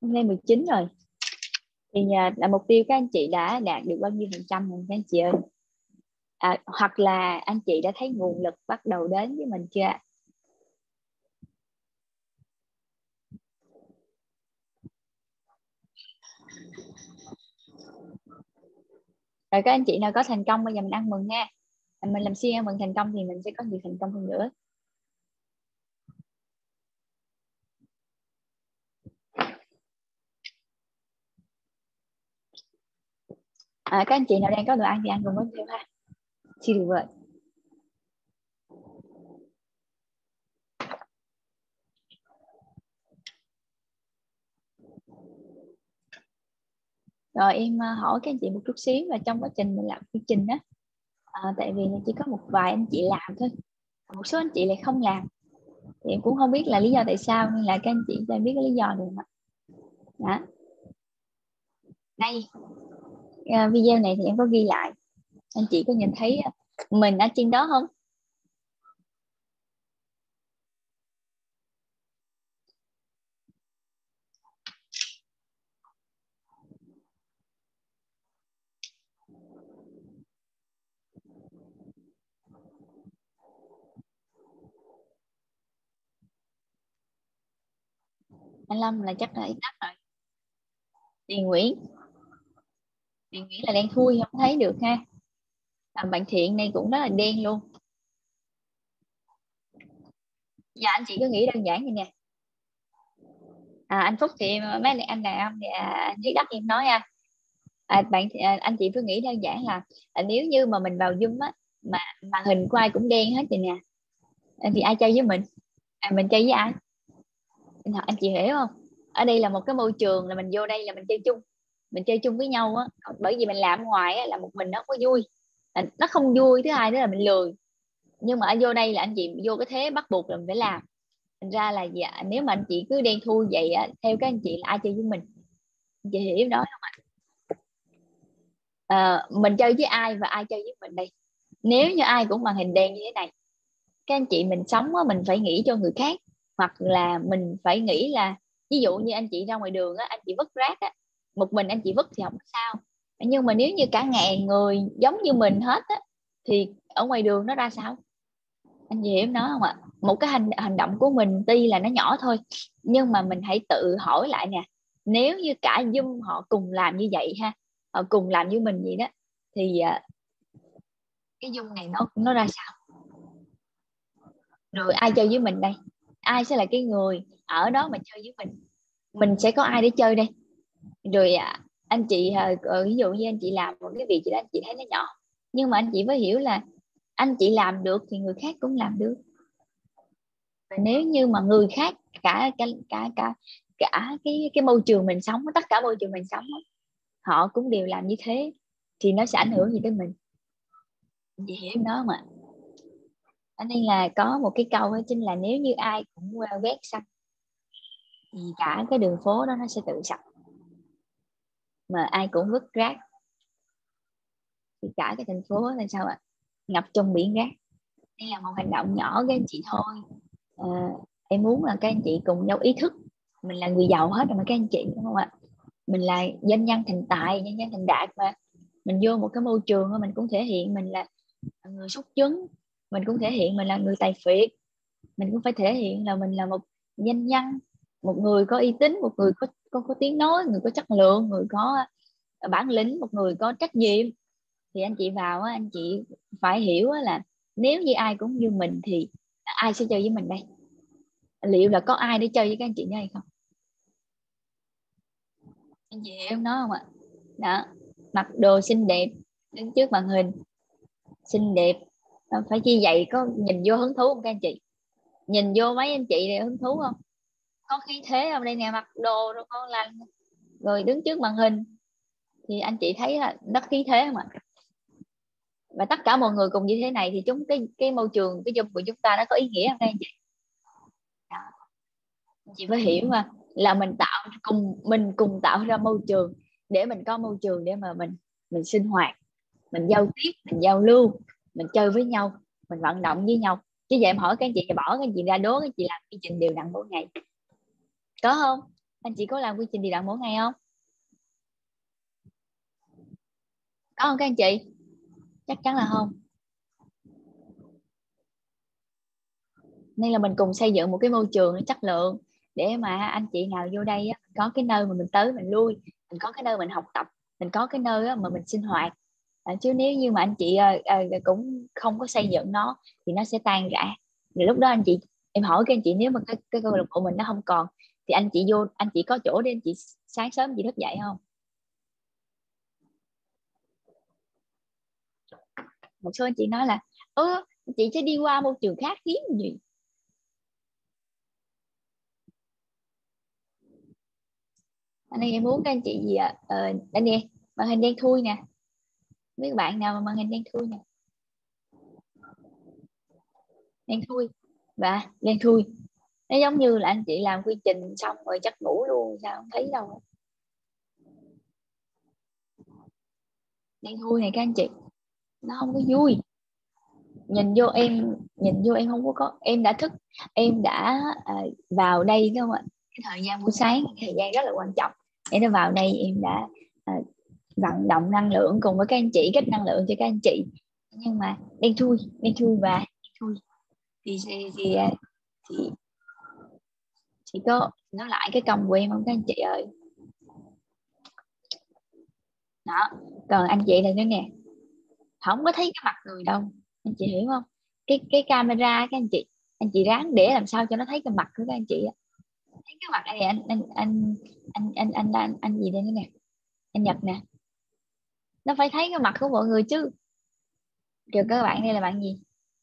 Hôm nay 19 rồi. Thì là mục tiêu các anh chị đã đạt được bao nhiêu phần trăm rồi các anh chị ơi? Hoặc là anh chị đã thấy nguồn lực bắt đầu đến với mình chưa? Rồi các anh chị nào có thành công bây giờ mình ăn mừng nha. Mình làm siêng ăn mừng thành công thì mình sẽ có nhiều thành công hơn nữa. Các anh chị nào đang có đồ ăn thì ăn cùng với nhau ha. Xin được rồi. Rồi em hỏi các anh chị một chút xíu là trong quá trình mình làm quy trình đó, tại vì chỉ có một vài anh chị làm thôi, một số anh chị lại không làm, thì em cũng không biết là lý do tại sao, nên là các anh chị cho em biết cái lý do được không ạ? Đó. Đây, video này thì em có ghi lại, anh chị có nhìn thấy mình ở trên đó không? Anh Lâm là chắc là em tắt rồi. Điền Nguyễn là đen thui, không thấy được ha. Bạn Thiện này cũng rất là đen luôn. Dạ anh chị cứ nghĩ đơn giản như nè. Anh Phúc thì mấy anh đàn ông thì anh Thiết Đất em nói ha. Anh chị cứ nghĩ đơn giản là nếu như mà mình vào Zoom á, mà màn hình của ai cũng đen hết rồi nè, thì ai chơi với mình? Mình chơi với ai? Anh chị hiểu không? Ở đây là một cái môi trường là mình vô đây là mình chơi chung với nhau á. Bởi vì mình làm ngoài á, là một mình nó không có vui, nó không vui. Thứ hai đó là mình lười. Nhưng mà ở vô đây là anh chị vô cái thế bắt buộc là mình phải làm. Thành ra là nếu mà anh chị cứ đen thui vậy á, theo các anh chị là ai chơi với mình? Anh chị hiểu đó không ạ? Mình chơi với ai và ai chơi với mình đây? Nếu như ai cũng màn hình đen như thế này, các anh chị mình sống á, mình phải nghĩ cho người khác, hoặc là mình phải nghĩ là ví dụ như anh chị ra ngoài đường á, anh chị vứt rác á, một mình anh chị vứt thì không sao, nhưng mà nếu như cả ngàn người giống như mình hết á, thì ở ngoài đường nó ra sao? Anh chị hiểu nó không ạ? Một cái hành động của mình tuy là nó nhỏ thôi, nhưng mà mình hãy tự hỏi lại nè, nếu như cả Zoom họ cùng làm như vậy ha, họ cùng làm như mình vậy đó, thì cái Zoom này nó ra sao? Rồi ai chơi với mình đây? Ai sẽ là cái người ở đó mà chơi với mình sẽ có ai để chơi đây? Rồi anh chị ví dụ như anh chị làm một cái việc gì đó anh chị thấy nó nhỏ, nhưng mà anh chị mới hiểu là anh chị làm được thì người khác cũng làm được. Và nếu như mà người khác, cả cả cả cả cả cái môi trường mình sống, tất cả môi trường mình sống, họ cũng đều làm như thế, thì nó sẽ ảnh hưởng gì tới mình? Chị hiểu đó không ạ? Nên là có một cái câu đó chính là nếu như ai cũng quét sạch thì cả cái đường phố đó nó sẽ tự sạch, mà ai cũng vứt rác thì cả cái thành phố là sao ạ? Ngập trong biển rác. Đây là một hành động nhỏ các anh chị thôi. Ờ, em muốn là các anh chị cùng nhau ý thức, mình là người giàu hết rồi mà các anh chị, đúng không ạ? Mình là doanh nhân thành tài, doanh nhân thành đạt, mà mình vô một cái môi trường mình cũng thể hiện mình là người xuất chứng, mình cũng thể hiện mình là người tài phiệt, mình cũng phải thể hiện là mình là một doanh nhân, một người có uy tín, một người có tiếng nói, người có chất lượng, người có bản lĩnh, một người có trách nhiệm. Thì anh chị vào anh chị phải hiểu là nếu như ai cũng như mình thì ai sẽ chơi với mình đây? Liệu là có ai để chơi với các anh chị nữa hay không? Anh chị hiểu nó không ạ? Đó, mặc đồ xinh đẹp, đứng trước màn hình xinh đẹp, phải chi vậy? Có nhìn vô hứng thú không các anh chị? Nhìn vô mấy anh chị này hứng thú không? Có khí thế không? Đây nè, mặc đồ rồi con lành, rồi đứng trước màn hình thì anh chị thấy là rất khí thế không ạ? Và tất cả mọi người cùng như thế này thì cái môi trường, cái Zoom của chúng ta nó có ý nghĩa không các anh chị? Đó, anh chị phải hiểu mà, là mình cùng tạo ra môi trường, để mình có môi trường để mà mình sinh hoạt, mình giao tiếp, mình giao lưu, mình chơi với nhau, mình vận động với nhau. Chứ vậy em hỏi các anh chị, bỏ các anh chị ra đố các anh chị làm quy trình đều đặn mỗi ngày, có không? Anh chị có làm quy trình đều đặn mỗi ngày không? Có không các anh chị? Chắc chắn là không. Nên là mình cùng xây dựng một cái môi trường nó chất lượng để mà anh chị nào vô đây á, có cái nơi mà mình tới mình lui, mình có cái nơi mình học tập, mình có cái nơi á, mà mình sinh hoạt. Chứ nếu như mà anh chị cũng không có xây dựng nó thì nó sẽ tan rã. Thì lúc đó anh chị, em hỏi các anh chị, nếu mà cái câu lạc bộ mình nó không còn thì anh chị vô, anh chị có chỗ để anh chị sáng sớm chị thức dậy không? Một số anh chị nói là chị sẽ đi qua môi trường khác kiếm gì. Anh em muốn các anh chị gì ạ? Anh em màn hình đen thui nè, mấy bạn nào mà màn hình đen thui nè, đen thui và đen thui, nó giống như là anh chị làm quy trình xong rồi chắc ngủ luôn sao không thấy đâu. Đen thui này các anh chị, nó không có vui. Nhìn vô em không em đã thức, em đã vào đây đúng không ạ? Cái thời gian buổi sáng, thời gian rất là quan trọng. Em đã vào đây, em đã à, vận động năng lượng cùng với các anh chị, kết năng lượng cho các anh chị, nhưng mà đen thui và đen thui thì thì có nó lại cái công của em không các anh chị ơi. Đó, còn anh chị này nữa nè, không có thấy cái mặt người đâu, anh chị hiểu không? Cái camera các anh chị ráng để làm sao cho nó thấy cái mặt của các anh chị á. Thấy cái mặt này anh gì đây nữa nè, anh Nhật nè, nó phải thấy cái mặt của mọi người chứ. Kìa các bạn, đây là bạn gì?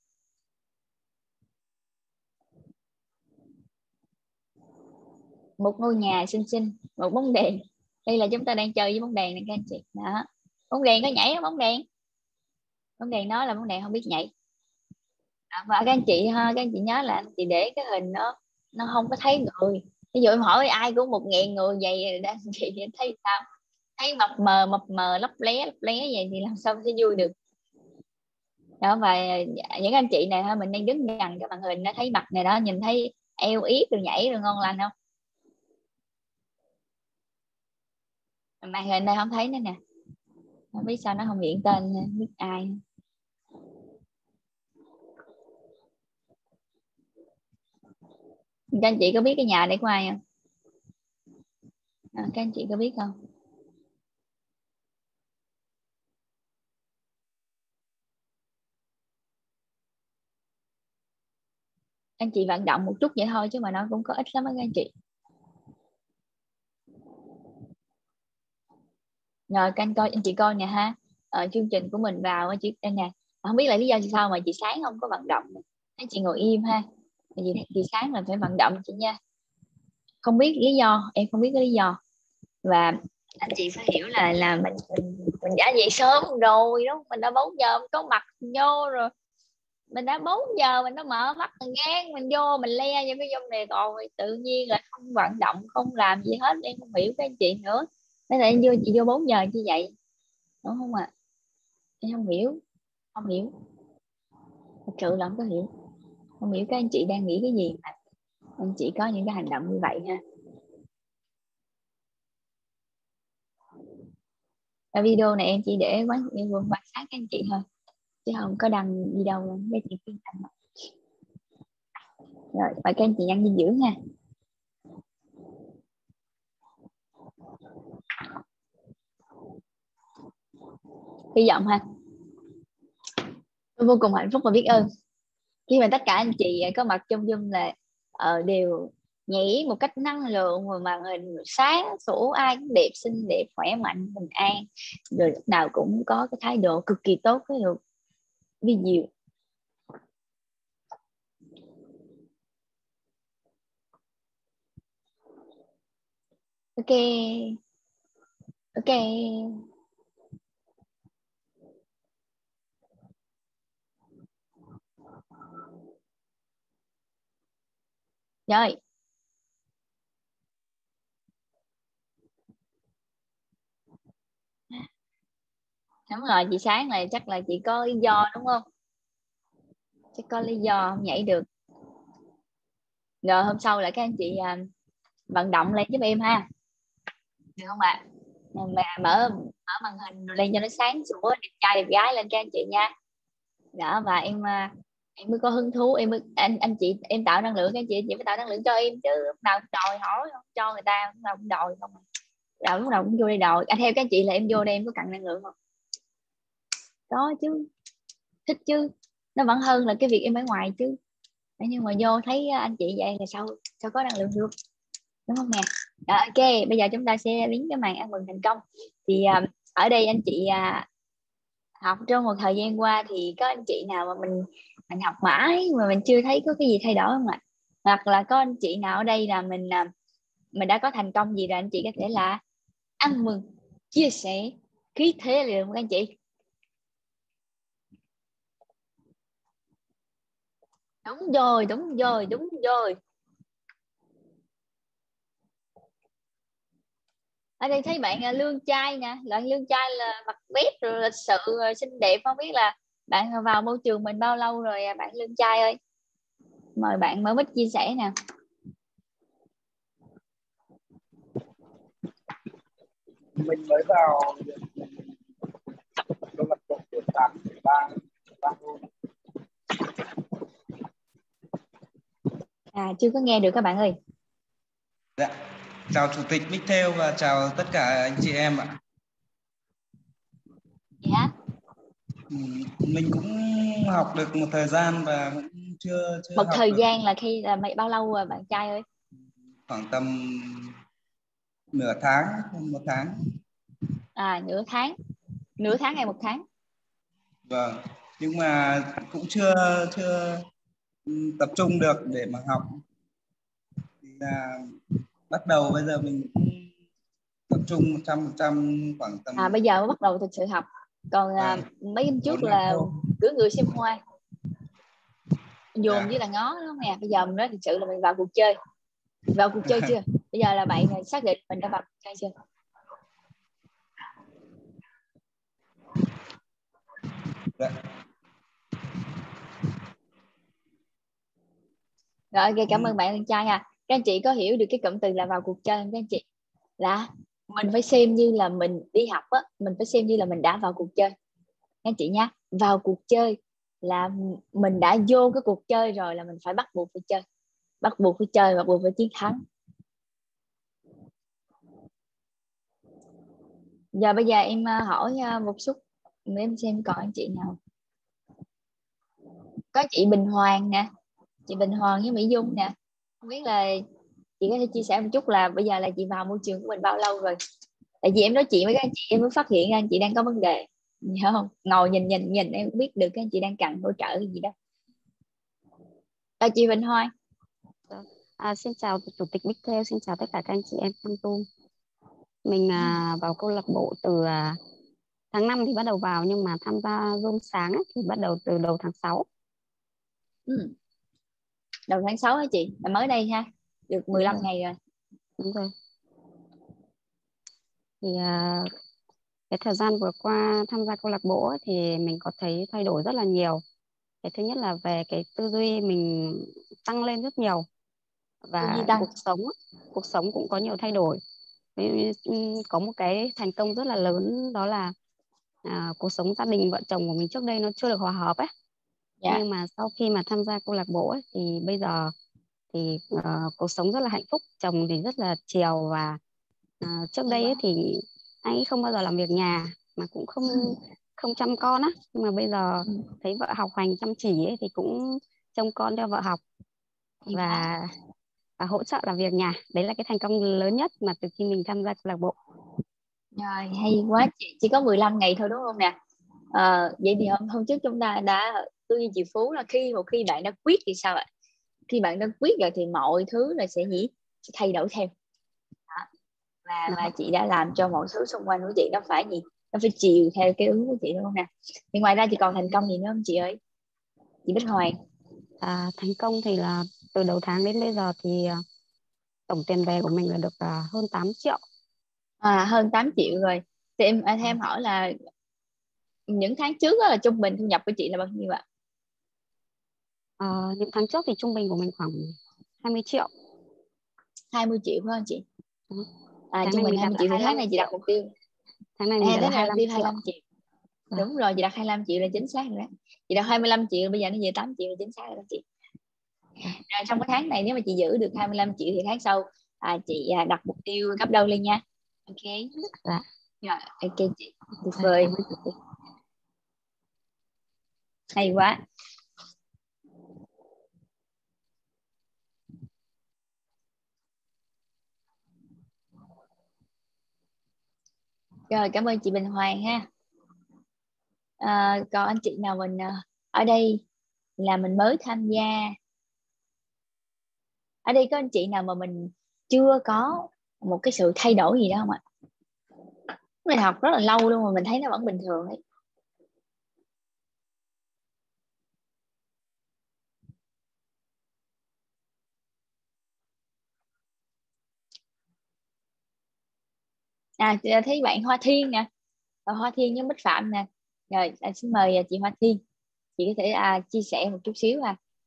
Một ngôi nhà xinh xinh, một bóng đèn. Đây là chúng ta đang chơi với bóng đèn này các anh chị đó. Bóng đèn có nhảy không? Bóng đèn nói là bóng đèn không biết nhảy. Và các anh chị ha, các anh chị nhớ là anh chị để cái hình nó không có thấy người. Ví dụ em hỏi ai cũng 1.000 người vậy rồi đó, anh chị thấy sao? Thấy mập mờ lấp lé vậy thì làm sao sẽ vui được. Đó, và những anh chị này ha, mình đang đứng gần cái màn hình nó thấy mặt này đó, nhìn thấy eo yết rồi nhảy rồi ngon lành không? Màn hình này không thấy nữa nè, không biết sao nó không hiện tên, không biết ai. Các anh chị có biết cái nhà này của ai không? Các anh chị có biết không? Anh chị vận động một chút vậy thôi chứ mà nó cũng có ích lắm á các anh chị. Rồi các anh coi, anh chị coi nè ha. Chương trình của mình vào chị đây nè, không biết là lý do sao mà chị sáng không có vận động. Anh chị ngồi im ha, chị sáng là phải vận động chị nha. Không biết lý do, em không biết cái lý do. Và anh chị phải hiểu là mình đã dậy sớm rồi đó, mình đã 4 giờ mình có mặt vô rồi, mình đã 4 giờ mình đã mở mắt mình ngang mình vô mình le vô cái trong này rồi tự nhiên là không vận động không làm gì hết. Em không hiểu các anh chị nữa. Thế là em vô, chị vô 4 giờ như vậy đúng không ạ? Em không hiểu, không hiểu, thật sự là không có hiểu. Không hiểu các anh chị đang nghĩ cái gì mà anh chị có những cái hành động như vậy ha. Và video này em chỉ để quan sát các anh chị thôi chứ không có đăng gì đâu cái chị yên tâm. Rồi và các anh chị ăn dinh dưỡng ha, hy vọng ha. Tôi vô cùng hạnh phúc và biết ơn khi mà tất cả anh chị có mặt trong Zoom là đều nhảy một cách năng lượng và màn hình sáng sủa, ai cũng đẹp, xinh đẹp, khỏe mạnh, bình an, rồi lúc nào cũng có cái thái độ cực kỳ tốt, cái độ vi diệu. Ok, ok. Rồi đúng rồi, chị sáng này chắc là chị có lý do đúng không? Chắc có lý do không nhảy được. Rồi hôm sau là các anh chị vận động lên giúp em ha, được không ạ? Mà mở màn hình lên cho nó sáng sủa, đẹp trai đẹp gái lên các anh chị nha. Đó, và em mới có hứng thú, em mới anh chị em tạo năng lượng, các anh chị phải tạo năng lượng cho em chứ, lúc nào cũng đòi hỏi không cho người ta, lúc nào cũng đòi không. Lúc nào cũng vô đây đòi. Theo các anh chị là em vô đây em có cặn năng lượng không? Có chứ, thích chứ, nó vẫn hơn là cái việc em ở ngoài chứ. Nhưng mà vô thấy anh chị vậy là sao sao có năng lượng được, đúng không nè? Ok, bây giờ chúng ta sẽ đến cái màn ăn mừng thành công. Thì ở đây anh chị học trong một thời gian qua thì có anh chị nào mà mình học mãi mà mình chưa thấy có cái gì thay đổi không ạ? Hoặc là có anh chị nào ở đây là mình đã có thành công gì rồi, anh chị có thể là ăn mừng, chia sẻ, khí thế liền các anh chị. Đúng rồi, đúng rồi, đúng rồi. Ở đây thấy bạn Lương Trai nè, bạn Lương Trai là mặt bếp rồi, lịch sự rồi, xinh đẹp, không biết là bạn vào môi trường mình bao lâu rồi bạn Lương Trai ơi? Mời bạn mở mic chia sẻ nè. Mình mới vào câu lạc bộ của tám ba ba hôm. Chưa có nghe được các bạn ơi. Dạ. Chào Chủ tịch Mixtel và chào tất cả anh chị em ạ. Dạ. Mình cũng học được một thời gian và cũng chưa Một học thời được gian là khi là bao lâu rồi bạn trai ơi? khoảng tầm nửa tháng, một tháng. Nửa tháng hay một tháng? Vâng. Nhưng mà cũng chưa chưa tập trung được để mà học. Thì là bắt đầu bây giờ mình cũng tập trung 100% khoảng tầm Bây giờ mới bắt đầu thực sự học, còn vâng, mấy năm trước 4-5 là hôm. cưỡi người xem hoa, dồn Dạ. với là ngó, đúng không nè? Bây giờ mình nói thực sự là mình vào cuộc chơi. Vào cuộc chơi chưa? Bây giờ là bạn xác định mình đã vào cuộc chơi chưa? Dạ. Rồi, ok, cảm ơn bạn anh trai nha. Các anh chị có hiểu được cái cụm từ là vào cuộc chơi không các anh chị? Là mình phải xem như là mình đi học á, mình phải xem như là mình đã vào cuộc chơi các anh chị nha. Vào cuộc chơi là mình đã vô cái cuộc chơi rồi, là mình phải bắt buộc phải chơi, bắt buộc phải chơi, bắt buộc phải chiến thắng. Giờ bây giờ em hỏi một chút để em xem còn anh chị nào. Có chị Bình Hoàng nè, chị Bình Hoàng với Mỹ Dung nè, không biết là chị có thể chia sẻ một chút là bây giờ là chị vào môi trường của mình bao lâu rồi? Tại vì em nói chuyện với các anh chị em mới phát hiện ra anh chị đang có vấn đề, hiểu không? Ngồi nhìn nhìn nhìn em cũng biết được các anh chị đang cần hỗ trợ cái gì đó. Chị Bình Hoàng. Xin chào Chủ tịch Mixtel, xin chào tất cả các anh chị em trong Zoom. Mình vào câu lạc bộ từ tháng 5 thì bắt đầu vào, nhưng mà tham gia Zoom sáng ấy, thì bắt đầu từ đầu tháng 6. Ừ. Đầu tháng 6 hả chị? Là mới đây ha, được 15 ngày rồi. Đúng rồi. Thì cái thời gian vừa qua tham gia câu lạc bộ ấy, thì mình có thấy thay đổi rất là nhiều. Cái thứ nhất là về cái tư duy mình tăng lên rất nhiều, Tư duy và tăng. cuộc sống cũng có nhiều thay đổi. Có một cái thành công rất là lớn, đó là cuộc sống gia đình vợ chồng của mình trước đây nó chưa được hòa hợp ấy. Dạ. Nhưng mà sau khi mà tham gia câu lạc bộ ấy, thì bây giờ thì cuộc sống rất là hạnh phúc. Chồng thì rất là chiều, và trước Hay đây ấy quá. thì anh ấy không bao giờ làm việc nhà, mà cũng không Ừ. không chăm con á. Nhưng mà bây giờ Ừ. thấy vợ học hành chăm chỉ ấy, thì cũng trông con cho vợ học, Hay quá. và hỗ trợ làm việc nhà. Đấy là cái thành công lớn nhất mà từ khi mình tham gia câu lạc bộ. Rồi, hay quá chị. Chỉ có 15 ngày thôi đúng không nè? Vậy thì hôm trước chúng ta đã tư duy triệu phú là một khi bạn đã quyết thì sao ạ? Khi bạn đã quyết rồi thì mọi thứ là sẽ gì? Sẽ thay đổi theo. Đó. Và Đó. chị đã làm cho mọi thứ xung quanh của chị nó phải gì? Nó phải chiều theo cái hướng của chị đúng không nè? Thì ngoài ra chị còn thành công gì nữa không chị ơi? Chị Bích Hoàng. Thành công thì là từ đầu tháng đến bây giờ thì tổng tiền về của mình là được hơn 8 triệu. Hơn 8 triệu rồi. Thì em hỏi là những tháng trước đó là trung bình thu nhập của chị là bao nhiêu ạ? Những tháng trước thì trung bình của mình khoảng 20 triệu. 20 triệu phải không chị? Tháng trung này bình mình 20 đặt triệu thì 25 tháng này chị đặt mục tiêu. Tháng này mình đặt Tháng này 25 mục tiêu triệu. 25 triệu. Đúng rồi, chị đặt 25 triệu là chính xác rồi đó. Chị đặt 25 triệu, bây giờ nó về 8 triệu là chính xác rồi đó chị. Rồi trong cái tháng này nếu mà chị giữ được 25 triệu thì tháng sau chị đặt mục tiêu gấp đôi lên nha. Ok. Dạ. Rồi, ok chị. Tuyệt vời. Hay quá. Rồi, cảm ơn chị Bình Hoàng ha. Còn anh chị nào mình ở đây là mình mới tham gia, ở đây có anh chị nào mà mình chưa có một cái sự thay đổi gì đó không ạ? Mình học rất là lâu luôn mà mình thấy nó vẫn bình thường ấy. Chị thấy bạn Hoa Thiên nè, Hoa Thiên với Bích Phạm nè. Rồi xin mời chị Hoa Thiên, chị có thể chia sẻ một chút xíu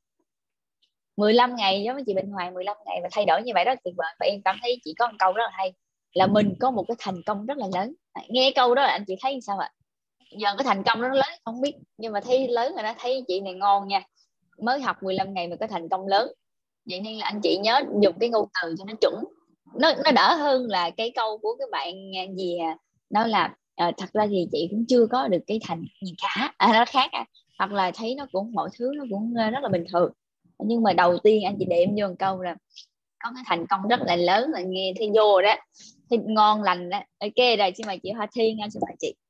15 ngày giống như chị Bình Hoàng, 15 ngày và thay đổi như vậy rất là tuyệt vời. Và em cảm thấy chị có một câu rất là hay là mình có một cái thành công rất là lớn. Nghe câu đó là anh chị thấy sao ạ? Giờ cái thành công đó nó lớn không biết, nhưng mà thấy lớn rồi đó, thấy chị này ngon nha, mới học 15 ngày mà có thành công lớn. Vậy nên là anh chị nhớ dùng cái ngôn từ cho nó chuẩn, nó đỡ hơn là cái câu của các bạn gì nói là thật ra thì chị cũng chưa có được cái thành gì cả, nó khác hoặc là thấy nó cũng mọi thứ nó cũng rất là bình thường. Nhưng mà đầu tiên anh chị đệm vô một câu là có cái thành công rất là lớn, là nghe thấy vô đó, thấy ngon lành đó. Ok rồi, xin mời chị Hoa Thiên, xin mời chị.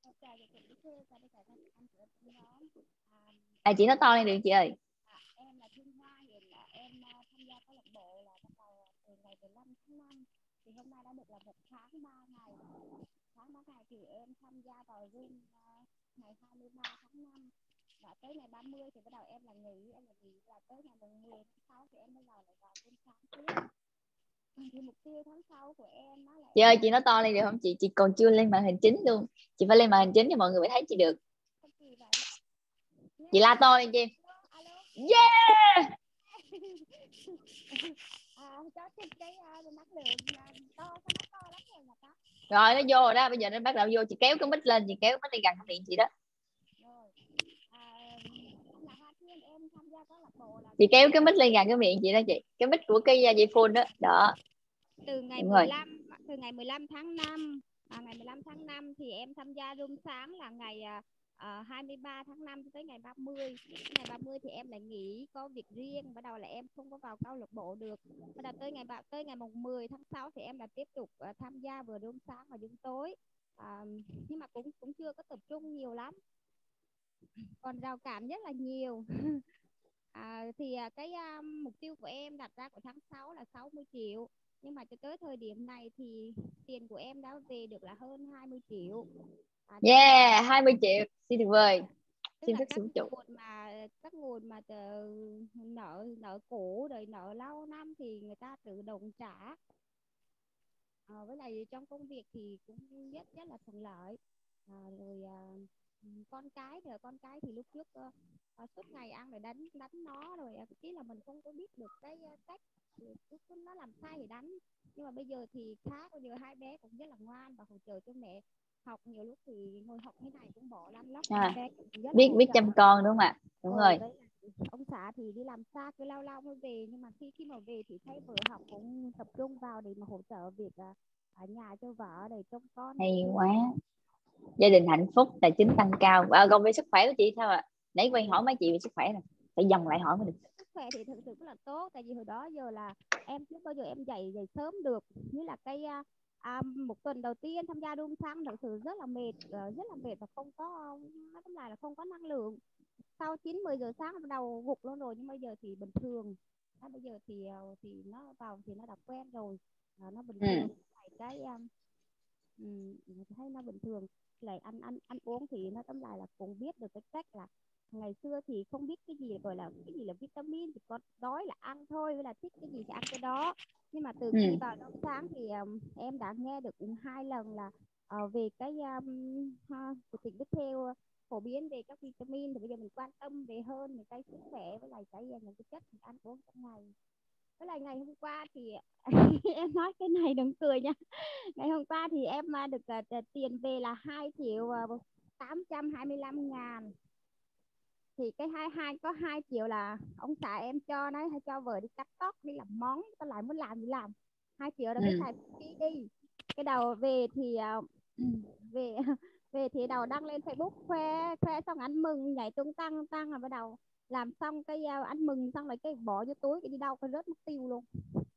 Chị nói to lên được chị ơi. Em là Thiên Hoa, hiện là em tham gia câu lạc bộ là bắt đầu từ ngày 15 tháng 5, thì hôm nay đã được là 1 tháng 3 ngày. Tháng 3 ngày thì em tham gia vào Zoom ngày 23 tháng 5 và tới ngày 30 thì bắt đầu em là nghỉ là tới ngày 10 tháng 6 thì em mới vào lại vào Zoom sáng tiếp. Thì mục tiêu tháng sau của em đó là Chị ơi, chị nói to lên được không chị? Chị còn chưa lên màn hình chính luôn. Chị phải lên màn hình chính cho mọi người mới thấy chị được. Chị la to lên chị. Yeah. Cho cái mắt lượng to, cái mắt to lắm rồi mà ta. Rồi nó vô rồi đó, bây giờ nó bắt đầu vô, chị kéo cái mic lên, chị kéo cái mic lên gần cái miệng chị đó. Rồi. Là Hoa Thiên, em tham gia câu lạc bộ là Chị kéo cái mic lên gần cái miệng chị đó chị. Cái mic của cái dây phone đó. Đó. từ ngày Đúng 15 từ ngày 15 tháng 5 ngày 15 tháng 5 thì em tham gia room sáng là ngày 23 tháng 5 tới ngày 30. Ngày 30 thì em lại nghỉ có việc riêng, bắt đầu là em không có vào câu lạc bộ được. Bắt đầu tới ngày 10 tháng 6 thì em là tiếp tục tham gia vừa room sáng và room tối. Nhưng mà cũng chưa có tập trung nhiều lắm, còn rào cản rất là nhiều. Cái mục tiêu của em đặt ra của tháng 6 là 60 triệu, nhưng mà cho tới thời điểm này thì tiền của em đã về được là hơn 20 triệu. Yeah, 20 triệu, xin tuyệt vời. Tức Xin là thức xuống chủ. các nguồn mà nợ cũ rồi nợ lâu năm thì người ta tự động trả. Với lại trong công việc thì cũng rất là thuận lợi. Con cái thì lúc trước suốt ngày ăn rồi đánh nó, rồi chỉ là mình không có biết được cái cách nó làm sai thì đánh. Nhưng mà bây giờ thì khác, bây giờ hai bé cũng rất là ngoan và hỗ trợ cho mẹ học. Nhiều lúc thì ngồi học thế này cũng bỏ lăn lóc, bé cũng rất là biết hỗ biết trợ. chăm con đúng không ạ? Đúng rồi. Ông xã thì đi làm xa cứ lâu lâu mới về, nhưng mà khi mà về thì thấy vợ học cũng tập trung vào để mà hỗ trợ việc ở nhà cho vợ để trông con. Hay quá. Gia đình hạnh phúc, tài chính tăng cao. Còn về sức khỏe của chị sao ạ? Nãy quay hỏi mấy chị về sức khỏe này, phải dòng lại hỏi mới được. Sức khỏe thì thực sự rất là tốt, tại vì hồi đó giờ là em chưa bao giờ em dậy sớm được. Như là một tuần đầu tiên tham gia đun sáng thực sự rất là mệt và không có, nói tóm lại là không có năng lượng. Sau 9-10 giờ sáng bắt đầu gục luôn rồi, nhưng bây giờ thì bình thường. Bây giờ thì nó vào thì nó đã quen rồi, nó bình thường. Thấy nó bình thường. Lại ăn uống thì nó tóm lại là cũng biết được cái cách là ngày xưa thì không biết cái gì gọi là cái gì là vitamin, thì có đói là ăn thôi, với là thích cái gì thì ăn cái đó. Nhưng mà từ khi vào trong sáng thì em đã nghe được 2 lần là về cái của tỉnh Đức Theo phổ biến về các vitamin, thì bây giờ mình quan tâm về hơn về cái sức khỏe với lại những cái chất mình ăn uống trong ngày. Với lại ngày hôm qua thì em nói cái này đừng cười nha. Ngày hôm qua thì em được tiền về là 2.825.000. Thì cái có 2 triệu là ông xã em cho, nói hay cho vợ đi cắt tóc, đi làm món, có lại muốn làm gì làm. 2 triệu đó cái xài phí đi. Cái đầu về thì về về thì đầu đăng lên Facebook khoe xong anh mừng nhảy tung tăng rồi bắt đầu làm xong cái anh mừng xong rồi cái bỏ vô túi, cái đi đâu cái rớt mất tiêu luôn.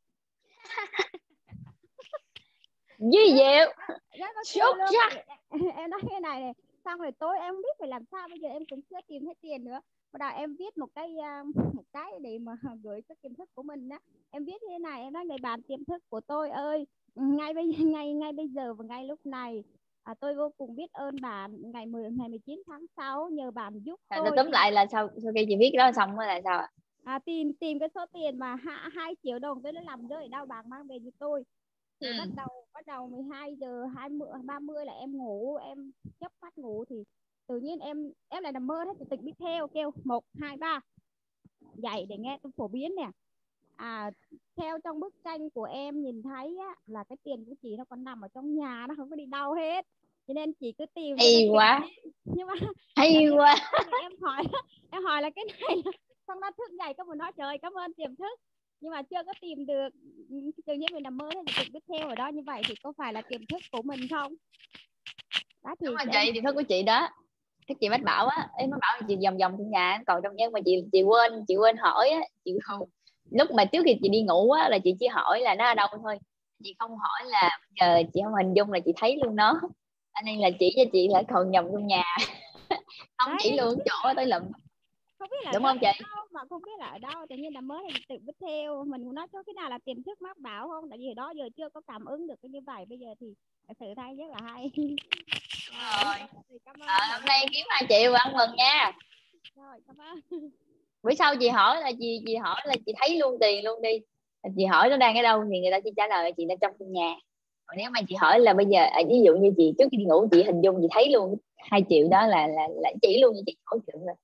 Dí dẹo Rất mất tiêu sốt luôn. rắc. Em nói cái này xong rồi tối em không biết phải làm sao, bây giờ em cũng chưa tìm thấy tiền nữa. Bắt đầu em viết một cái để mà gửi cái tiềm thức của mình á. Em viết như thế này, em nói: người bạn tiềm thức của tôi ơi, ngay bây giờ và ngay lúc này, tôi vô cùng biết ơn bạn. Ngày 19 tháng 6 nhờ bạn giúp tôi. Tóm lại là sau khi chị viết đó xong mới là sao ạ? Tìm cái số tiền mà 2 triệu đồng tôi đã làm rơi ở đâu, bạn mang về cho tôi. Thì bắt đầu 12 giờ 30 là em ngủ, em chớp mắt ngủ thì tự nhiên em lại nằm mơ thấy chủ tịch biết theo kêu 1, 2, 3 dậy để nghe tôi phổ biến nè. Theo trong bức tranh của em nhìn thấy á, là cái tiền của chị nó còn nằm ở trong nhà, nó không có đi đâu hết, cho nên chị cứ tìm hay quá. Nhưng mà hay quá. Em hỏi là cái này là xong nó thức dậy có một nói trời cảm ơn tiềm thức, nhưng mà chưa có tìm được. Tự nhiên mình nằm mơ thì mình biết theo ở đó, như vậy thì có phải là tiềm thức của mình không? Đó thì đúng rồi chị, tiềm thức của chị đó. Cái chị Bách Bảo á, em mới bảo là chị vòng vòng trong nhà, còn trong nhân mà chị quên hỏi á, chị không, lúc mà trước khi chị đi ngủ á là chị chỉ hỏi là nó ở đâu thôi, chị không hỏi là giờ chị không hình dung là chị thấy luôn nó, anh nên là chỉ cho chị là còn vòng trong nhà. Không chỉ luôn chỗ tới lụm, không biết là đúng không chị? đâu, mà không biết là ở đâu, tự nhiên là mới thì tự biết theo mình cũng nói cho cái nào là tiềm thức mách bảo không, tại vì ở đó giờ chưa có cảm ứng được cái như vậy, bây giờ thì sự thay rất là hay. Rồi. Cảm ơn Hôm nay kiếm 2 triệu ăn mừng nha. rồi, cảm ơn. Bữa sau chị hỏi là chị hỏi là chị thấy luôn tiền luôn đi, chị hỏi nó đang ở đâu thì người ta chỉ trả lời chị đang trong nhà. Còn nếu mà chị hỏi là bây giờ ví dụ như chị trước khi đi ngủ chị hình dung chị thấy luôn 2 triệu đó là chỉ luôn như chị hỏi chuyện rồi.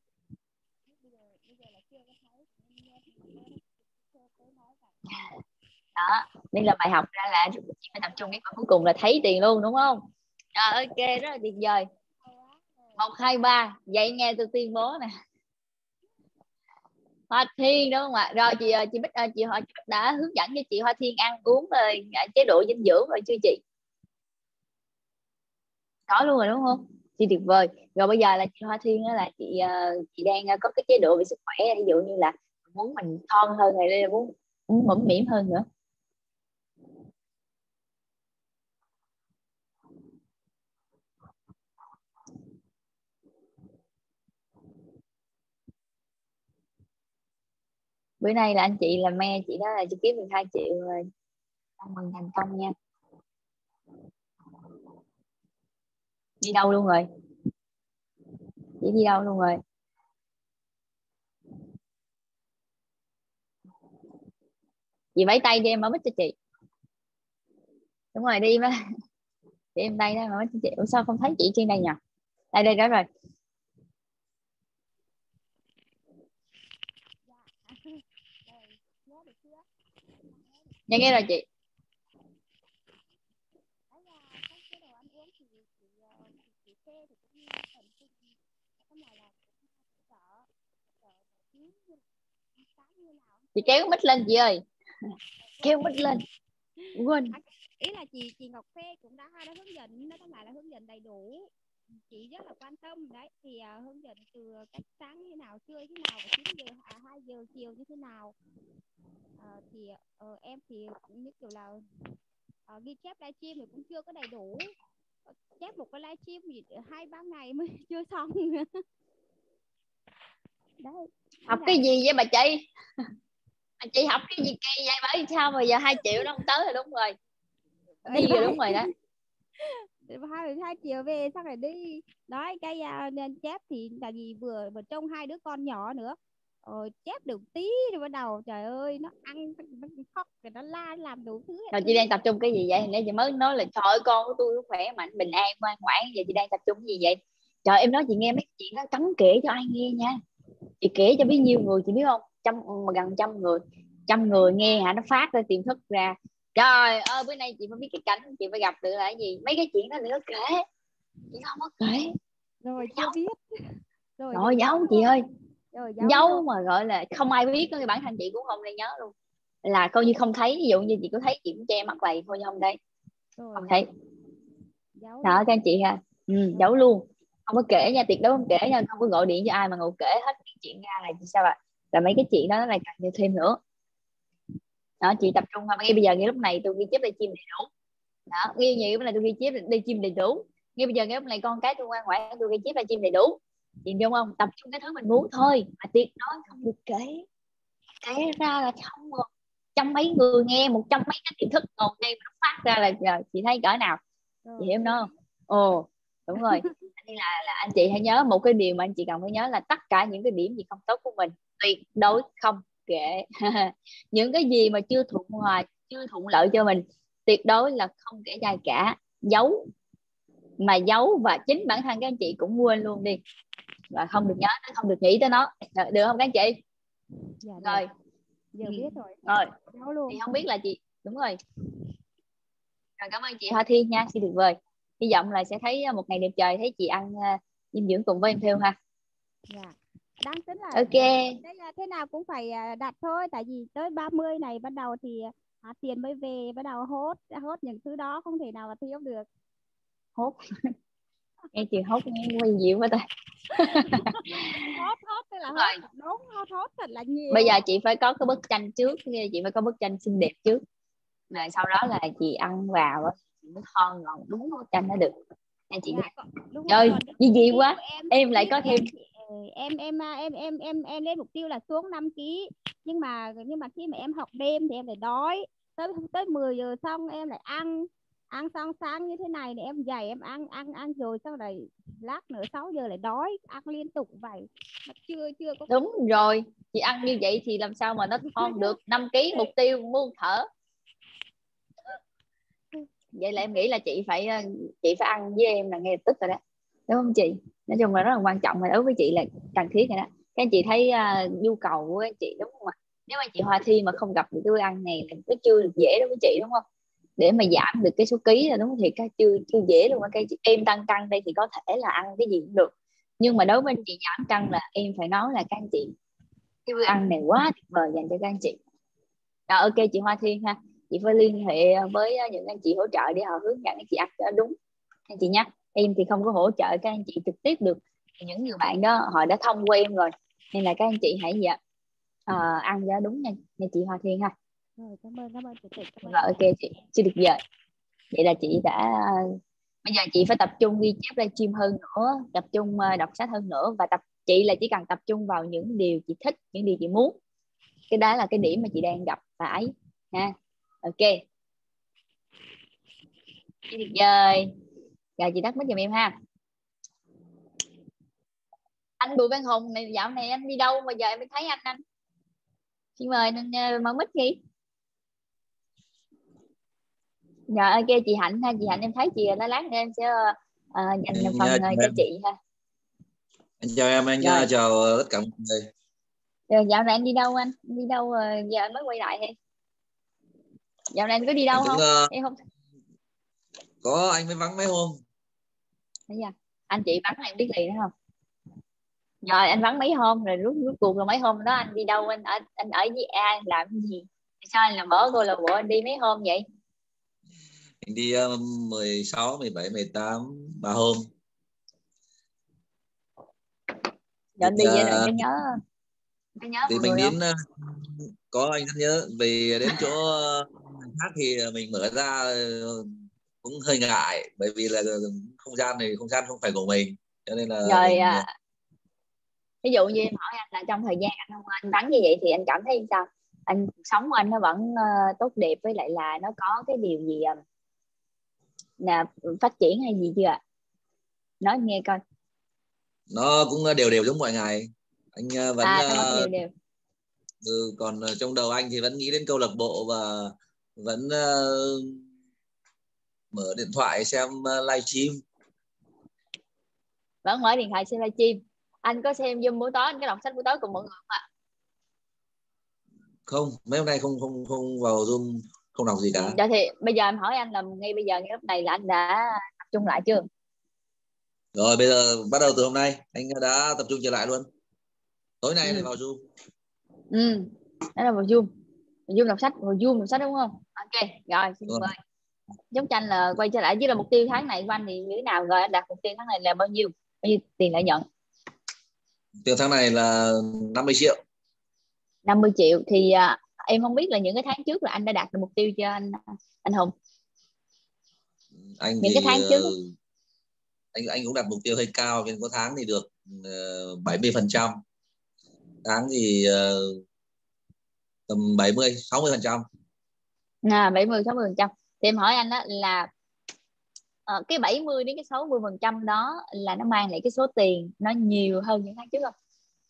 Đó nên là bài học ra là chị phải tập trung cái phần cuối cùng là thấy tiền luôn, đúng không? Ok, rất là tuyệt vời. 1, 2, 3 dậy nghe tôi tuyên bố nè. Hoa Thiên đúng không ạ? Rồi chị Bích chị Bích đã hướng dẫn cho chị Hoa Thiên ăn uống rồi chế độ dinh dưỡng rồi chưa chị? Có luôn rồi đúng không? Chị tuyệt vời. Rồi bây giờ là chị Hoa Thiên là chị đang có cái chế độ về sức khỏe, ví dụ như là muốn mình thon hơn hay là muốn mũm mĩm hơn nữa. Bữa nay là anh chị là me chị đó là chị kiếm được 2 triệu rồi. Chúc mừng thành công nha. Đi đâu luôn rồi? Chị đi đâu luôn rồi? Chị vẫy tay đi em mở mic cho chị. Đúng rồi đi mà. Chị em tay đó mở mic cho chị. Ủa sao không thấy chị trên đây nhỉ? Đây đó rồi. Dạ nghe rồi chị. Chị kéo mic lên chị ơi. Kéo mic lên. Quên. Ý là chị Ngọc Phê cũng đã hướng dẫn, nó lại là hướng dẫn đầy đủ, chị rất là quan tâm đấy, thì hướng dẫn từ cách sáng như thế nào, trưa như thế nào, 9 giờ 2 giờ chiều như thế nào. Thì em thì như kiểu là ghi chép livestream thì cũng chưa có đầy đủ, chép một cái livestream gì 2-3 ngày mới chưa xong. Đấy. Học cái gì vậy bà chị? Chị học cái gì kỳ vậy? Bởi sao mà giờ 2 triệu nó không tới rồi? Đúng rồi, đi rồi, đúng rồi đó. 2 triệu về sao phải đi. Nói cái nên chép thì là gì, vừa trông 2 đứa con nhỏ nữa, chép được tí rồi bắt đầu trời ơi nó ăn nó khóc rồi nó la làm đủ thứ. Rồi chị đang tập trung cái gì vậy? Nãy chị mới nói là trời ơi con của tôi khỏe mạnh bình an ngoan ngoãn, giờ chị đang tập trung cái gì vậy? Trời em nói chị nghe mấy chuyện đó cấm kể cho ai nghe nha. Chị kể cho biết nhiêu người chị biết không? Gần trăm người. 100 người nghe hả, nó phát ra tiềm thức ra. Trời ơi, bữa nay chị mới biết cái cảnh chị phải gặp được là cái gì. Mấy cái chuyện đó nữa kể, chị không có kể. Rồi chưa biết. Rồi giấu chị ơi, Rồi giấu mà gọi là không ai biết. Cái bản thân chị cũng không nên nhớ luôn, là coi như không thấy. Ví dụ như chị có thấy chị cũng che mắt lại thôi, không thấy, không thấy. Đó các anh chị ha. Giấu luôn, không có kể nha, tuyệt đối không kể nha, không có gọi điện cho ai mà ngồi kể hết những chuyện ra là sao ạ? Là mấy cái chuyện đó nó lại càng thêm nữa. Đó, chị tập trung vào ngay bây giờ, ngay lúc này tôi ghi chép đầy chim đầy đủ. Đó, ghi nhiều lúc này tôi ghi chép đầy chim đầy đủ. Ngay bây giờ ngay lúc này con cái tôi ngoan ngoãn, tôi ghi chép đầy chim đầy đủ. Chị hiểu không? Tập trung cái thứ mình muốn thôi, mà tuyệt đối không được kể. Kể ra là không một trăm mấy người nghe, 100 mấy cái tiềm thức ngồi đây mà nó phát ra là giờ chị thấy cỡ nào. Chị hiểu không? Ồ, đúng rồi. Nên là anh chị hãy nhớ một cái điều mà anh chị cần phải nhớ là tất cả những cái điểm gì không tốt của mình tuyệt đối không kể. Những cái gì mà chưa thuận hòa, chưa thuận lợi cho mình tuyệt đối là không kể ai cả. Giấu, mà giấu và chính bản thân các anh chị cũng quên luôn đi, và không được nhớ, không được nghĩ tới nó, được không các anh chị? Dạ, rồi giờ biết rồi. Rồi Giấu luôn. thì không biết là chị, đúng rồi. Rồi cảm ơn chị Hoa Thiên nha, xin tuyệt vời. Hy vọng là sẽ thấy một ngày đẹp trời, thấy chị ăn dinh dưỡng cùng với em theo ha. Dạ. Đang tính là Ok. đây là thế nào cũng phải đặt thôi, tại vì tới 30 này bắt đầu thì tiền mới về, bắt đầu hốt những thứ đó không thể nào mà thiếu được. Hốt nghe chị hốt nghe quay dịu quá ta. hốt tức là hốt đúng, hốt thật là nhiều. Bây giờ chị phải có cái bức tranh trước, chị phải có bức tranh xinh đẹp trước, rồi sau đó là chị ăn vào chị mới thon gọn đúng bức tranh nó được anh chị nhé. Trời gì quá, em lại có thêm em lên mục tiêu là xuống 5 kg, nhưng mà khi mà em học đêm thì em lại đói, tới 10 giờ xong em lại ăn xong sáng như thế này thì em dậy em ăn rồi xong rồi lát nữa 6 giờ lại đói, ăn liên tục vậy mà chưa có. Đúng rồi, chị ăn như vậy thì làm sao mà nó thon được 5 kg mục tiêu muôn thở. Vậy là em nghĩ là chị phải ăn với em là ngay lập tức rồi đó, đúng không chị? Nói chung là rất là quan trọng, mà đối với chị là cần thiết rồi đó. Các anh chị thấy nhu cầu của anh chị đúng không ạ? Nếu mà chị Hoa Thi mà không gặp được cái bữa ăn này là nó chưa được dễ đối với chị, đúng không? Để mà giảm được cái số ký là đúng, thì chưa dễ luôn. Các chị em tăng cân đây thì có thể là ăn cái gì cũng được, nhưng mà đối với anh chị giảm cân là em phải nói là các anh chị, cái bữa ăn này quá tuyệt vời dành cho các anh chị. Rồi ok chị Hoa Thiên ha, chị phải liên hệ với những anh chị hỗ trợ để họ hướng dẫn anh chị ăn cho đúng anh chị nhé. Em thì không có hỗ trợ các anh chị trực tiếp được, những người bạn đó họ đã thông qua em rồi, nên là các anh chị hãy ăn cho đúng nha chị Hoa Thiên ha. Rồi, cảm ơn chị Tịch. Rồi ok chị, chưa được giờ. Vậy là chị đã bây giờ chị phải tập trung ghi chép livestream hơn nữa, tập trung đọc sách hơn nữa, và chị là chỉ cần tập trung vào những điều chị thích, những điều chị muốn. Cái đó là cái điểm mà chị đang gặp phải ha. Ok, chị được rồi. Giờ chị tắt mic giùm em ha. Anh Bùi Văn Hùng này, dạo này anh đi đâu mà giờ em mới thấy anh? Xin mời nên mở mic đi. Dạ ok chị Hạnh ha, chị Hạnh em thấy chị là lát nữa em sẽ dành phần cho chị ha. Anh chào em, anh Rồi. chào tất cả mọi người. Rồi, dạo này anh đi đâu anh? Đi đâu giờ anh mới quay lại hay? Dạo này anh có đi đâu không? Em không. Có, anh mới vắng mấy hôm. Thấy chưa? Anh chị vắng em biết liền đúng không? Rồi anh vắng mấy hôm rồi, rút cuộc là mấy hôm đó anh đi đâu, anh ở với ai, làm cái gì? Sao anh là mở câu lạc bộ anh đi mấy hôm vậy? Anh đi 16, 17, 18 3 hôm. Rồi anh đi vậy rồi có nhớ thì mọi mình người đến không? có, anh rất nhớ, vì đến chỗ khác thì mình mở ra cũng hơi ngại, bởi vì là không gian không phải của mình, cho nên là Rồi mình ví dụ như em hỏi anh là trong thời gian anh vắng như vậy thì anh cảm thấy sao? Anh cuộc sống của anh nó vẫn tốt đẹp, với lại là nó có cái điều gì là phát triển hay gì chưa ạ? Nói nghe coi. nó cũng đều đều giống mọi ngày. Anh vẫn nó vẫn đều đều. Còn trong đầu anh thì vẫn nghĩ đến câu lạc bộ, và vẫn mở điện thoại xem livestream. Vẫn mở điện thoại xem livestream. Anh có xem Zoom buổi tối, anh có đọc sách buổi tối cùng mọi người không ạ? Không, mấy hôm nay không vào Zoom, không đọc gì cả. Dạ thì bây giờ em hỏi anh là ngay bây giờ ngay lúc này là anh đã tập trung lại chưa? Rồi bây giờ bắt đầu từ hôm nay anh đã tập trung trở lại luôn. Tối nay lại vào Zoom. Đó là vào Zoom. Zoom đọc sách, vào Zoom đọc sách đúng không? Ok, rồi xin mời. Giống tranh là quay trở lại với là mục tiêu tháng này của anh thì như thế nào, rồi anh đặt mục tiêu tháng này là bao nhiêu tiền lợi nhuận? Tiền tháng này là 50 triệu. 50 triệu thì em không biết là những cái tháng trước là anh đã đạt được mục tiêu cho anh Hùng. Anh những thì cái tháng trước anh cũng đặt mục tiêu hơi cao, nên có tháng thì được 70%, tháng thì tầm 60%. 70-60%. Thì em hỏi anh đó là cái 70 đến cái 60% đó là nó mang lại cái số tiền nó nhiều hơn những tháng trước không?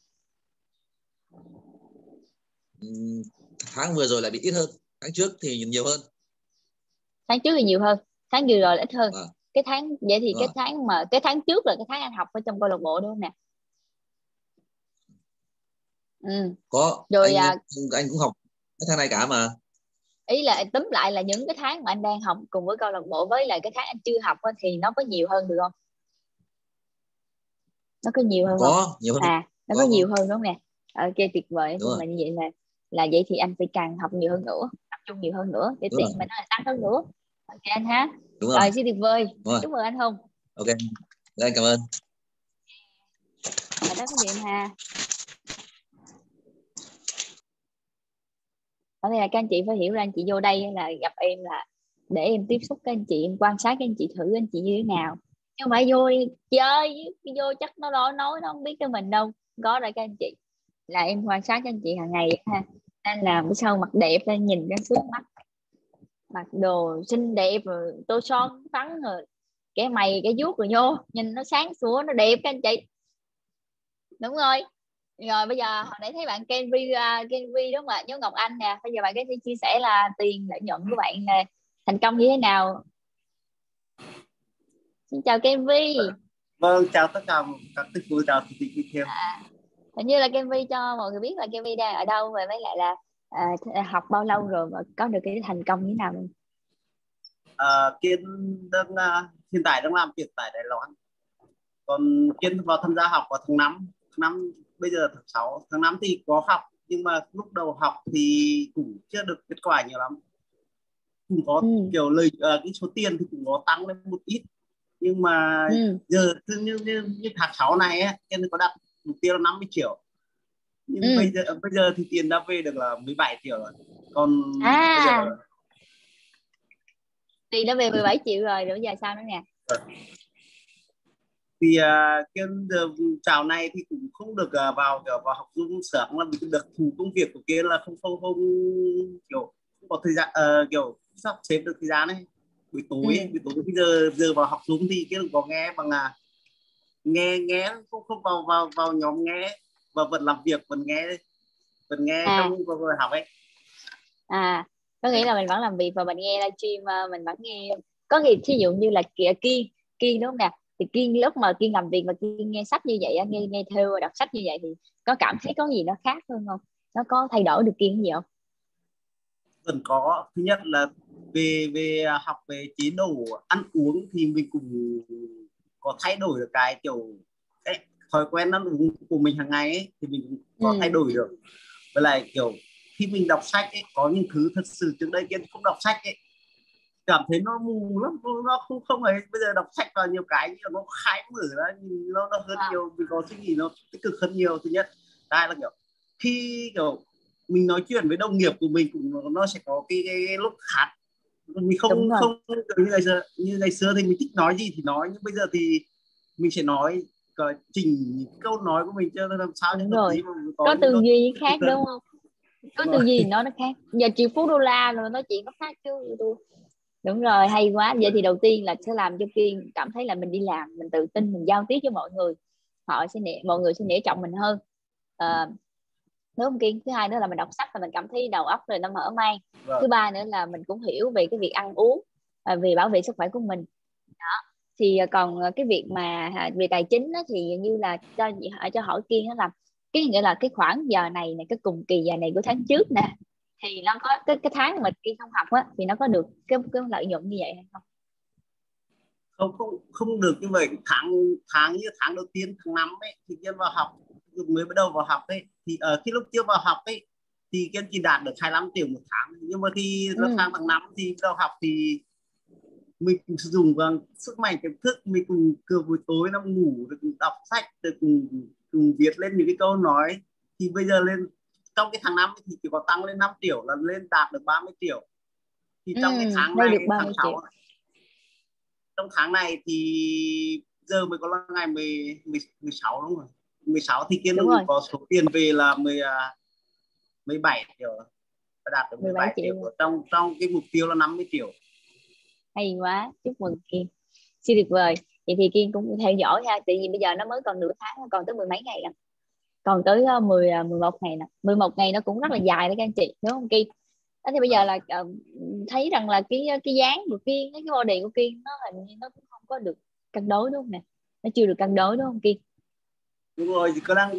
Tháng vừa rồi lại bị ít hơn, tháng trước thì nhiều hơn. Tháng trước thì nhiều hơn, tháng vừa rồi là ít hơn. À. Cái tháng vậy thì Đúng cái tháng trước là cái tháng anh học ở trong câu lạc bộ đúng không nè? Có. Rồi anh cũng học cái tháng này cả mà. Ý là túm lại là những cái tháng mà anh đang học cùng với câu lạc bộ với lại cái tháng anh chưa học thì nó có nhiều hơn được không? Nó có nhiều hơn không? Nhiều hơn. Nó có nhiều hơn đúng không nè? Ok, tuyệt vời. Đúng Nhưng mà như vậy là vậy thì anh phải càng học nhiều hơn nữa, tập trung nhiều hơn nữa để tiền mình nó là tăng hơn nữa. Ok anh ha. Đúng rồi xin tuyệt vời. Chúc mừng anh Hùng. Ok, anh cảm ơn. Đó có gì em ha. Ở đây là các anh chị phải hiểu là anh chị vô đây là gặp em là để em tiếp xúc các anh chị, em quan sát các anh chị thử anh chị như thế nào, chứ không phải vô chơi, vô chắc nó nói nó không biết cho mình đâu. Có rồi các anh chị là em quan sát các anh chị hàng ngày ha, nên là bữa sau mặt đẹp nên nhìn ra sướng mắt, mặc đồ xinh đẹp rồi tô son phấn rồi cái mày cái vuốt rồi vô nhìn nó sáng sủa nó đẹp các anh chị. Đúng rồi. Rồi bây giờ hồi nãy thấy bạn Kenvi đúng không ạ? Nhớ Ngọc Anh nè, bây giờ bạn có thể chia sẻ là tiền lợi nhuận của bạn là thành công như thế nào? Xin chào Kenvi. Vâng, chào tất cả các quý cô, chào chị Thị Theo. Hình như là Kenvi cho mọi người biết là Kenvi đang ở đâu và với lại là học bao lâu rồi và có được cái thành công như thế nào? Kiên đang hiện tại đang làm việc tại Đài Loan. Còn Kiên vào tham gia học vào tháng 5, bây giờ tháng 6, tháng 5 thì có học nhưng mà lúc đầu học thì cũng chưa được kết quả nhiều lắm. Cũng có kiểu cái số tiền thì cũng có tăng lên một ít, nhưng mà giờ như tháng 6 này ấy, Kiên có đặt mục tiêu là 50 triệu. Nhưng bây giờ thì tiền đã về được là 17 triệu rồi. Còn bây giờ tiền đã về 17 triệu rồi giờ sao nữa nè? Thì cái chào này thì cũng không được vào học Zoom sớm, là mình được thủ công việc của kia là không kiểu không có thời gian kiểu sắp xếp được thời gian này. Buổi tối bây giờ vào học Zoom thì kia có nghe bằng nghe không vào nhóm nghe, và vẫn làm việc vẫn nghe trong học ấy. Có nghĩa là mình vẫn làm việc và mình nghe livestream, mình vẫn nghe. Có gì thí dụ như là Kiên đúng không nè, thì Kiên lúc mà Kiên làm việc và Kiên nghe sách như vậy, nghe theo đọc sách như vậy thì có cảm thấy có gì nó khác hơn không? Nó có thay đổi được Kiên gì không? Vẫn có. Thứ nhất là về học về chế độ ăn uống thì mình cũng có thay đổi được cái kiểu thói quen ăn uống của mình hàng ngày ấy, thì mình có thay đổi được. Với lại kiểu khi mình đọc sách ấy, có những thứ thật sự trước đây Kiên không đọc sách ấy, cảm thấy nó mù lắm, nó không ấy. Bây giờ đọc sách vào nhiều cái như là nó khai mở ra, nó hơn nhiều, mình có suy nghĩ nó tích cực hơn nhiều. Thứ nhất, hai là kiểu khi kiểu mình nói chuyện với đồng nghiệp của mình cũng nó sẽ có cái lúc khác. Mình không như ngày xưa thì mình thích nói gì thì nói, nhưng bây giờ thì mình sẽ nói chỉnh câu nói của mình cho làm sao cho hợp lý, mà có tư duy khác đúng không? Có tư duy nó khác. Giờ triệu phú đô la rồi nói chuyện nó khác chứ. Đúng rồi, hay quá. Vậy thì đầu tiên là sẽ làm cho Kiên cảm thấy là mình đi làm mình tự tin, mình giao tiếp với mọi người, mọi người sẽ nể trọng mình hơn. Đúng không Kiên? Thứ hai nữa là mình đọc sách là mình cảm thấy đầu óc rồi nó mở mang. Thứ ba nữa là mình cũng hiểu về cái việc ăn uống, về bảo vệ sức khỏe của mình. Đó. Thì còn cái việc mà về tài chính đó, thì như là cho hỏi Kiên đó là cái nghĩa là cái khoảng giờ này cái cùng kỳ giờ này của tháng trước nè, thì nó có cái tháng mà Kiên không học á thì nó có được cái lợi nhuận như vậy hay không? Không được như vậy. Tháng như tháng đầu tiên tháng 5 ấy thì Kiên vào học, mới bắt đầu vào học ấy, thì ở khi lúc chưa vào học ấy thì Kiên chỉ đạt được 25 triệu một tháng, nhưng mà thì sang tháng 5 thì bắt đầu học thì mình cũng sử dụng vào sức mạnh tiềm thức, mình cùng cứ buổi tối nằm ngủ rồi cùng đọc sách rồi cùng viết lên những cái câu nói, thì bây giờ lên trong cái tháng 5 thì chỉ có tăng lên 5 triệu là lên đạt được 30 triệu. Thì trong cái tháng đây này được 30 tháng triệu. 6, trong tháng này thì giờ mới có là ngày 16 đúng không? 16 thì Kiên có số tiền về là 17 triệu, đạt được 17 triệu trong cái mục tiêu là 50 triệu. Hay quá, chúc mừng Kiên, siêu tuyệt vời. Vậy thì Kiên cũng theo dõi ha, tại vì bây giờ nó mới còn nửa tháng, còn tới 10 mấy ngày lận, còn tới 11 ngày nè. 11 ngày nó cũng rất là dài đấy các anh chị, đúng không Kiên? Thì bây giờ là thấy rằng là cái dáng của Kiên, cái body của Kiên nó hình như nó cũng không có được cân đối đúng không nè, nó chưa được cân đối đúng không Kiên? Đúng rồi, thì có đang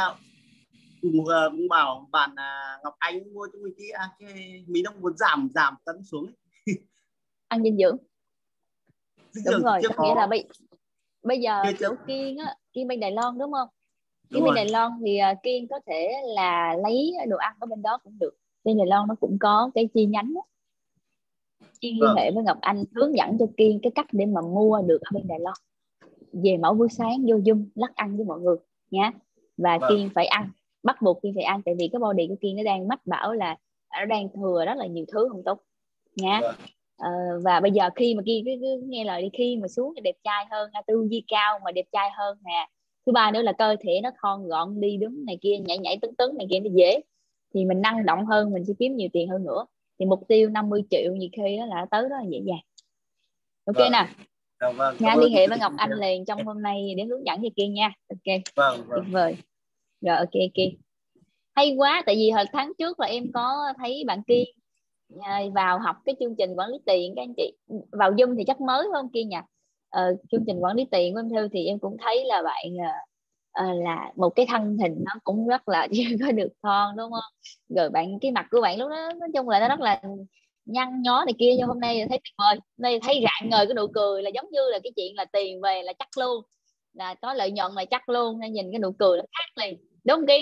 cũng bảo bạn Ngọc Anh mua cho mình mình đang muốn giảm cân xuống ăn dinh dưỡng. Đúng rồi, có nghĩa là bây giờ chưa. chỗ Kiên á, Kiên bên Đài Loan đúng không? Đúng Kiên bên rồi. Đài Loan thì Kiên có thể là lấy đồ ăn ở bên đó cũng được. Bên Đài Loan nó cũng có cái chi nhánh đó. Kiên liên hệ với Ngọc Anh hướng dẫn cho Kiên cái cách để mà mua được ở bên Đài Loan. Về mỗi buổi sáng vô Zoom lắc ăn với mọi người nhé. Và Kiên phải ăn, bắt buộc Kiên phải ăn, tại vì cái body của Kiên nó đang mách bảo là nó đang thừa rất là nhiều thứ không tốt nha. Và bây giờ khi mà Kiên cứ nghe lời đi, khi mà xuống thì đẹp trai hơn, tư duy cao mà đẹp trai hơn nè. Thứ ba nữa là cơ thể nó thon gọn, đi đứng này kia, nhảy nhảy tấn tấn này kia nó dễ, thì mình năng động hơn, mình sẽ kiếm nhiều tiền hơn nữa. Thì mục tiêu 50 triệu nhiều khi đó là tới đó là dễ dàng. Ok nè. Nga liên hệ với Ngọc Anh liền trong hôm nay để hướng dẫn cho Kiên nha. Ok. Tuyệt vời. Rồi ok Kiên. Hay quá, tại vì hồi tháng trước là em có thấy bạn Kiên vào học cái chương trình quản lý tiền các anh chị. Vào Zoom thì chắc mới phải không Kiên nhỉ? Chương trình quản lý tiền của em Thư thì em cũng thấy là bạn là một cái thân hình nó cũng rất là chưa có được thon đúng không? Rồi cái mặt của bạn lúc đó nói chung là nó rất là nhăn nhó này kia, nhưng hôm nay thấy tuyệt vời, đây thấy rạng ngời cái nụ cười là giống như là cái chuyện là tiền về là chắc luôn, là có lợi nhuận là chắc luôn, nên nhìn cái nụ cười nó khác liền, đúng không Kiên?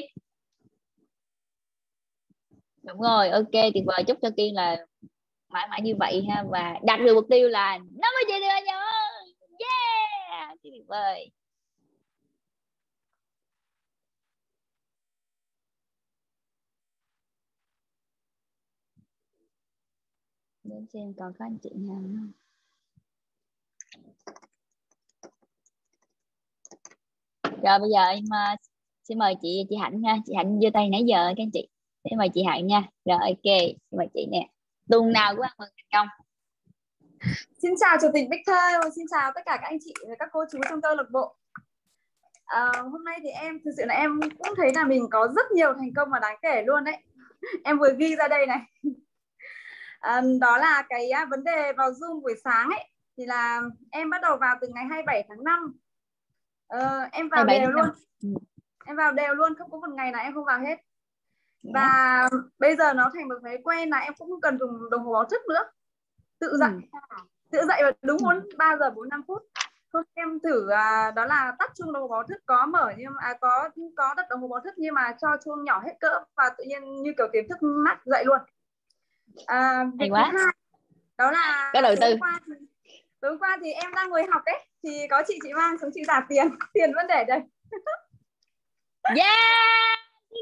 Đúng rồi, ok, tuyệt vời, chúc cho Kiên là mãi mãi như vậy ha, và đạt được mục tiêu là 50 triệu nữa nhớ. Yeah, tuyệt vời. Đến xem còn có anh chị nào không. Rồi bây giờ em xin mời chị Hạnh nha. Chị Hạnh giơ tay nãy giờ các anh chị. Xin mời chị Hạnh nha. Rồi ok, xin mời chị nè. Tuần nào cũng ăn mừng thành công. Xin chào Chủ tịch Bích Thơ, xin chào tất cả các anh chị và các cô chú trong câu lạc bộ. Hôm nay thì em thực sự là em cũng thấy là mình có rất nhiều thành công và đáng kể luôn đấy. Em vừa ghi ra đây này. Đó là cái vấn đề vào Zoom buổi sáng ấy, thì là em bắt đầu vào từ ngày 27 tháng 5. Em vào đều luôn. Em vào đều luôn, không có một ngày nào em không vào hết. Và bây giờ nó thành một thói quen là em cũng không cần dùng đồng hồ báo thức nữa. Tự dậy vào đúng 3 giờ 45 phút. Hôm em thử đó là tắt chuông đồng hồ báo thức, có mở nhưng có tắt đồng hồ báo thức nhưng mà cho chuông nhỏ hết cỡ và tự nhiên như kiểu tiềm thức mát dậy luôn. Việc thứ hai đó là tối qua thì em đang ngồi học ấy, thì có chị mang xuống chị trả tiền vẫn để đây. Yeah,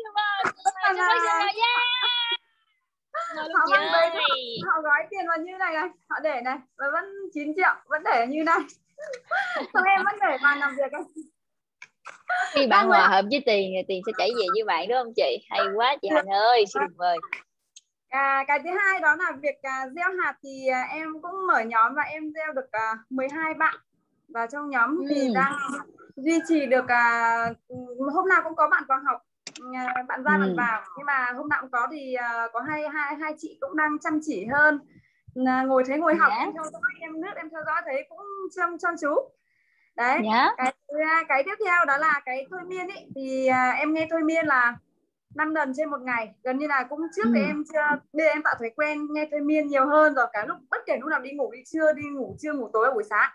họ mang tới họ gói tiền vào như này, họ để này và vẫn 9 triệu vẫn để như này. Xong em vẫn để bàn làm việc ấy. Khi bạn hòa hợp với tiền thì tiền sẽ chảy về với bạn đúng không chị? Hay quá chị Hạnh ơi, siêu tuyệt vời. Cái thứ hai đó là việc gieo hạt, thì em cũng mở nhóm và em gieo được 12 bạn vào trong nhóm. Thì đang duy trì được hôm nào cũng có bạn vào học, bạn ra bạn vào, nhưng mà hôm nào cũng có thì có hai chị cũng đang chăm chỉ hơn, ngồi học em theo dõi, em theo dõi thấy cũng chăm chú đấy. Cái tiếp theo đó là cái thôi miên ấy, thì em nghe thôi miên là 5 lần trên một ngày. Gần như là cũng trước thì em chưa, bây giờ em tạo thói quen nghe thôi miên nhiều hơn rồi. Cả lúc bất kể lúc nào đi ngủ, đi ngủ trưa, ngủ tối, buổi sáng.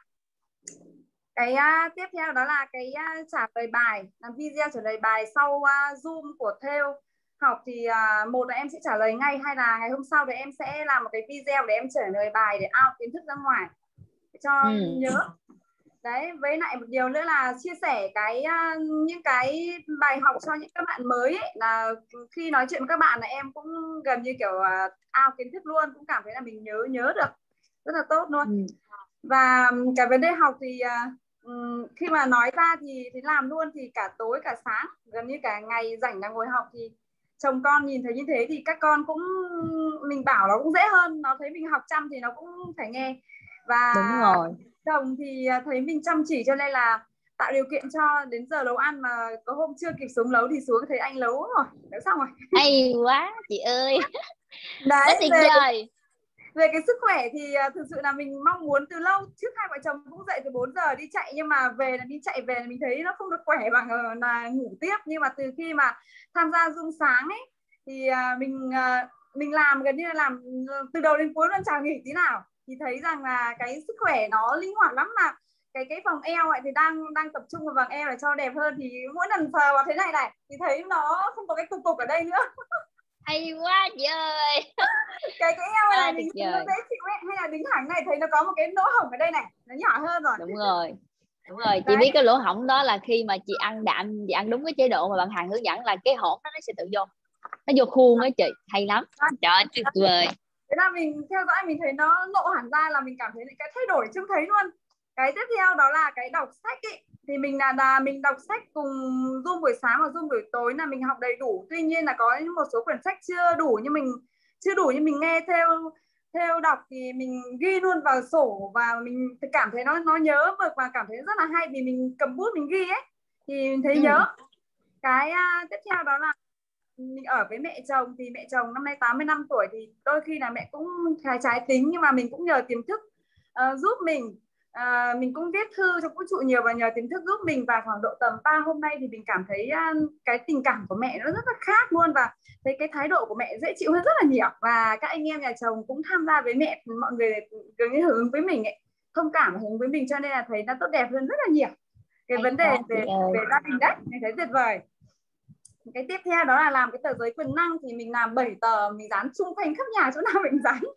Cái tiếp theo đó là cái trả lời bài, làm video trả lời bài sau Zoom của Theo học. Thì một là em sẽ trả lời ngay, hay là ngày hôm sau thì em sẽ làm một cái video để em trả lời bài để out kiến thức ra ngoài cho nhớ. Đấy, với lại một điều nữa là chia sẻ những cái bài học cho những các bạn mới ấy, là khi nói chuyện với các bạn là em cũng gần như kiểu out kiến thức luôn, cũng cảm thấy là mình nhớ được rất là tốt luôn. Và cái vấn đề học thì khi mà nói ra thì làm luôn, thì cả tối cả sáng gần như cả ngày rảnh là ngồi học. Thì chồng con nhìn thấy như thế thì các con cũng, mình bảo nó cũng dễ hơn, nó thấy mình học chăm thì nó cũng phải nghe. Và đúng rồi, chồng thì thấy mình chăm chỉ cho nên là tạo điều kiện cho đến giờ nấu ăn, mà có hôm chưa kịp xuống nấu thì xuống thấy anh nấu rồi, nấu xong rồi. hay quá chị ơi. Đấy, quá tuyệt vời. Về cái sức khỏe thì thực sự là mình mong muốn từ lâu. Trước hai vợ chồng cũng dậy từ 4 giờ đi chạy, nhưng mà đi chạy về là mình thấy nó không được khỏe bằng là ngủ tiếp. Nhưng mà từ khi mà tham gia Zoom sáng ấy thì mình làm gần như là làm từ đầu đến cuối luôn, chẳng nghỉ tí nào. Thì thấy rằng là cái sức khỏe nó linh hoạt lắm. Mà cái vòng eo ấy thì đang tập trung vào vòng eo để cho đẹp hơn. Thì mỗi lần sờ vào thế này thì thấy nó không có cái cục ở đây nữa. Hay quá chị ơi. cái eo này mình thấy nó dễ chịu ấy, hay là đứng thẳng này thấy nó có một cái lỗ hổng ở đây này, nó nhỏ hơn rồi. Đúng rồi, chị biết cái lỗ hổng đó là khi mà chị ăn đạm, chị ăn đúng cái chế độ mà bạn Hằng hướng dẫn là cái hổm đó nó sẽ tự vô, nó vô khuôn đó chị, hay lắm. Trời ơi, tuyệt vời. Thế là mình theo dõi mình thấy nó lộ hẳn ra, là mình cảm thấy cái thay đổi trông thấy luôn. Cái tiếp theo đó là cái đọc sách ấy. Thì mình là mình đọc sách cùng Zoom buổi sáng và Zoom buổi tối là mình học đầy đủ. Tuy nhiên là có một số quyển sách chưa đủ, nhưng mình nghe theo đọc thì mình ghi luôn vào sổ, và mình cảm thấy nó nhớ mực và cảm thấy rất là hay, vì mình cầm bút mình ghi ấy thì mình thấy nhớ. Cái tiếp theo đó là mình ở với mẹ chồng. Thì mẹ chồng năm nay 85 tuổi thì đôi khi là mẹ cũng trái tính, nhưng mà mình cũng nhờ tiềm thức giúp mình. Mình cũng viết thư cho vũ trụ nhiều và nhờ tiềm thức giúp mình. Và khoảng độ tầm 3 hôm nay thì mình cảm thấy cái tình cảm của mẹ nó rất là khác luôn, và thấy cái thái độ của mẹ dễ chịu hơn rất là nhiều. Và các anh em nhà chồng cũng tham gia với mẹ, mọi người gần như hưởng ứng với mình ấy, thông cảm và hưởng ứng với mình, cho nên là thấy nó tốt đẹp hơn rất là nhiều. Cái vấn đề về gia đình đấy, mình thấy tuyệt vời. Cái tiếp theo đó là làm cái tờ giấy quyền năng. Thì mình làm 7 tờ, mình dán xung quanh khắp nhà, chỗ nào mình dán.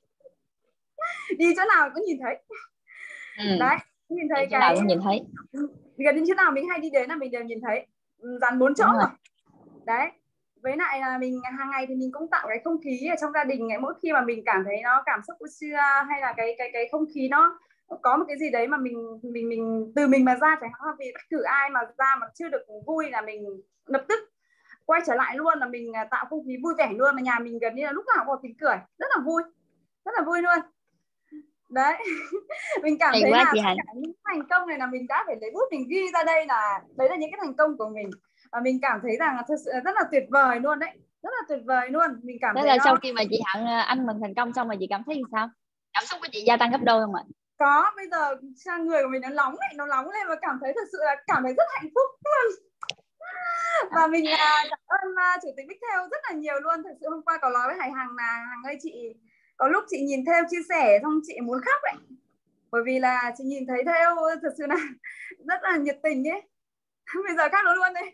Đi chỗ nào cũng nhìn thấy. Đấy, nhìn thấy chỗ nào cũng nhìn thấy. Gần như chỗ nào mình hay đi đến là mình đều nhìn thấy, dán 4 chỗ rồi. Đấy. Với lại là mình hàng ngày thì mình cũng tạo cái không khí ở trong gia đình ấy. Mỗi khi mà mình cảm thấy nó cảm xúc hay là cái không khí nó có một cái gì đấy mà mình từ mình mà ra, chẳng hạn vì bất cứ ai mà ra mà chưa được vui là mình lập tức quay trở lại luôn, là mình tạo không khí vui vẻ luôn. Mà nhà mình gần như là lúc nào cũng có tiếng cười, rất là vui luôn. Đấy. Mình cảm thấy là tất cả những thành công này là mình đã phải lấy bút mình ghi ra đây, là đấy là những cái thành công của mình. Và mình cảm thấy rằng là thật sự là rất là tuyệt vời luôn đấy, rất là tuyệt vời luôn. Mình cảm thấy là sau khi mà chị Hằng ăn mừng thành công xong mà chị cảm thấy như sao? Cảm xúc của chị gia tăng gấp đôi không ạ? Có, bây giờ người của mình nó nóng lên và cảm thấy thật sự là cảm thấy rất hạnh phúc luôn. Và mình cảm ơn chủ tịch Bích Theo rất là nhiều luôn. Thật sự hôm qua có nói với Hải Hằng là Hằng ơi, chị có lúc chị nhìn Theo chia sẻ xong chị muốn khóc đấy, bởi vì là chị nhìn thấy Theo thật sự là rất là nhiệt tình ấy. Bây giờ khóc nó luôn đấy.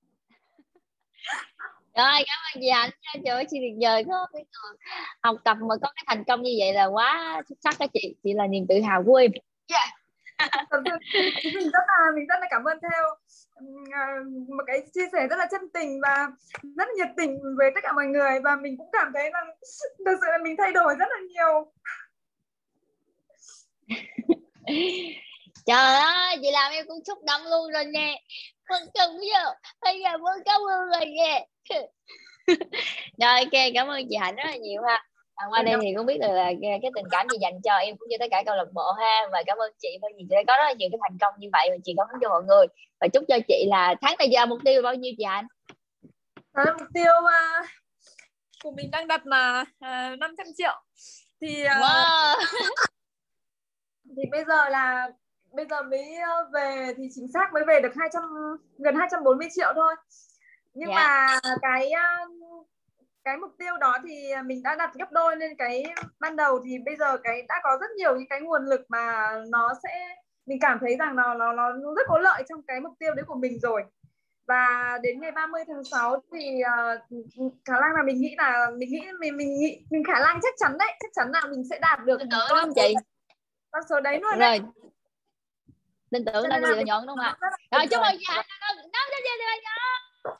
Rồi, cảm ơn chị Hạnh nha. Trời ơi, chị tuyệt vời, có cái người học tập mà có cái thành công như vậy là quá xuất sắc đó chị. Chị là niềm tự hào của em. Mình rất là cảm ơn Theo, một cái chia sẻ rất là chân tình và rất nhiệt tình với tất cả mọi người. Và mình cũng cảm thấy là thật sự là mình thay đổi rất là nhiều. Trời ơi, chị làm em cũng xúc động luôn rồi nè. Bây giờ muốn cảm ơn rồi nè. Rồi, ok, cảm ơn chị Hạnh rất là nhiều ha. Qua đây thì cũng biết được là cái tình cảm chị dành cho em cũng như tất cả câu lạc bộ ha. Và cảm ơn chị bởi vì chị đã có rất là nhiều cái thành công như vậy và chị cảm ơn cho mọi người. Và chúc cho chị là tháng này giờ mục tiêu bao nhiêu chị Hạnh? Mục tiêu của mình đang đặt là 500 triệu. Thì wow. Thì bây giờ mới về thì chính xác mới về được gần 240 triệu thôi. Nhưng Dạ. mà cái mục tiêu đó thì mình đã đặt gấp đôi lên cái ban đầu, thì bây giờ cái đã có rất nhiều những cái nguồn lực mà nó sẽ, mình cảm thấy rằng nó rất có lợi trong cái mục tiêu đấy của mình rồi. Và đến ngày 30 tháng 6 thì khả năng là mình khả năng chắc chắn là mình sẽ đạt được Tin tưởng đúng không chị? con số đấy luôn Rồi. đấy. Tin tưởng đâu có gì là nhận đúng không ạ? Rồi chúc mừng chị Hạnh nó cho chị là nhận.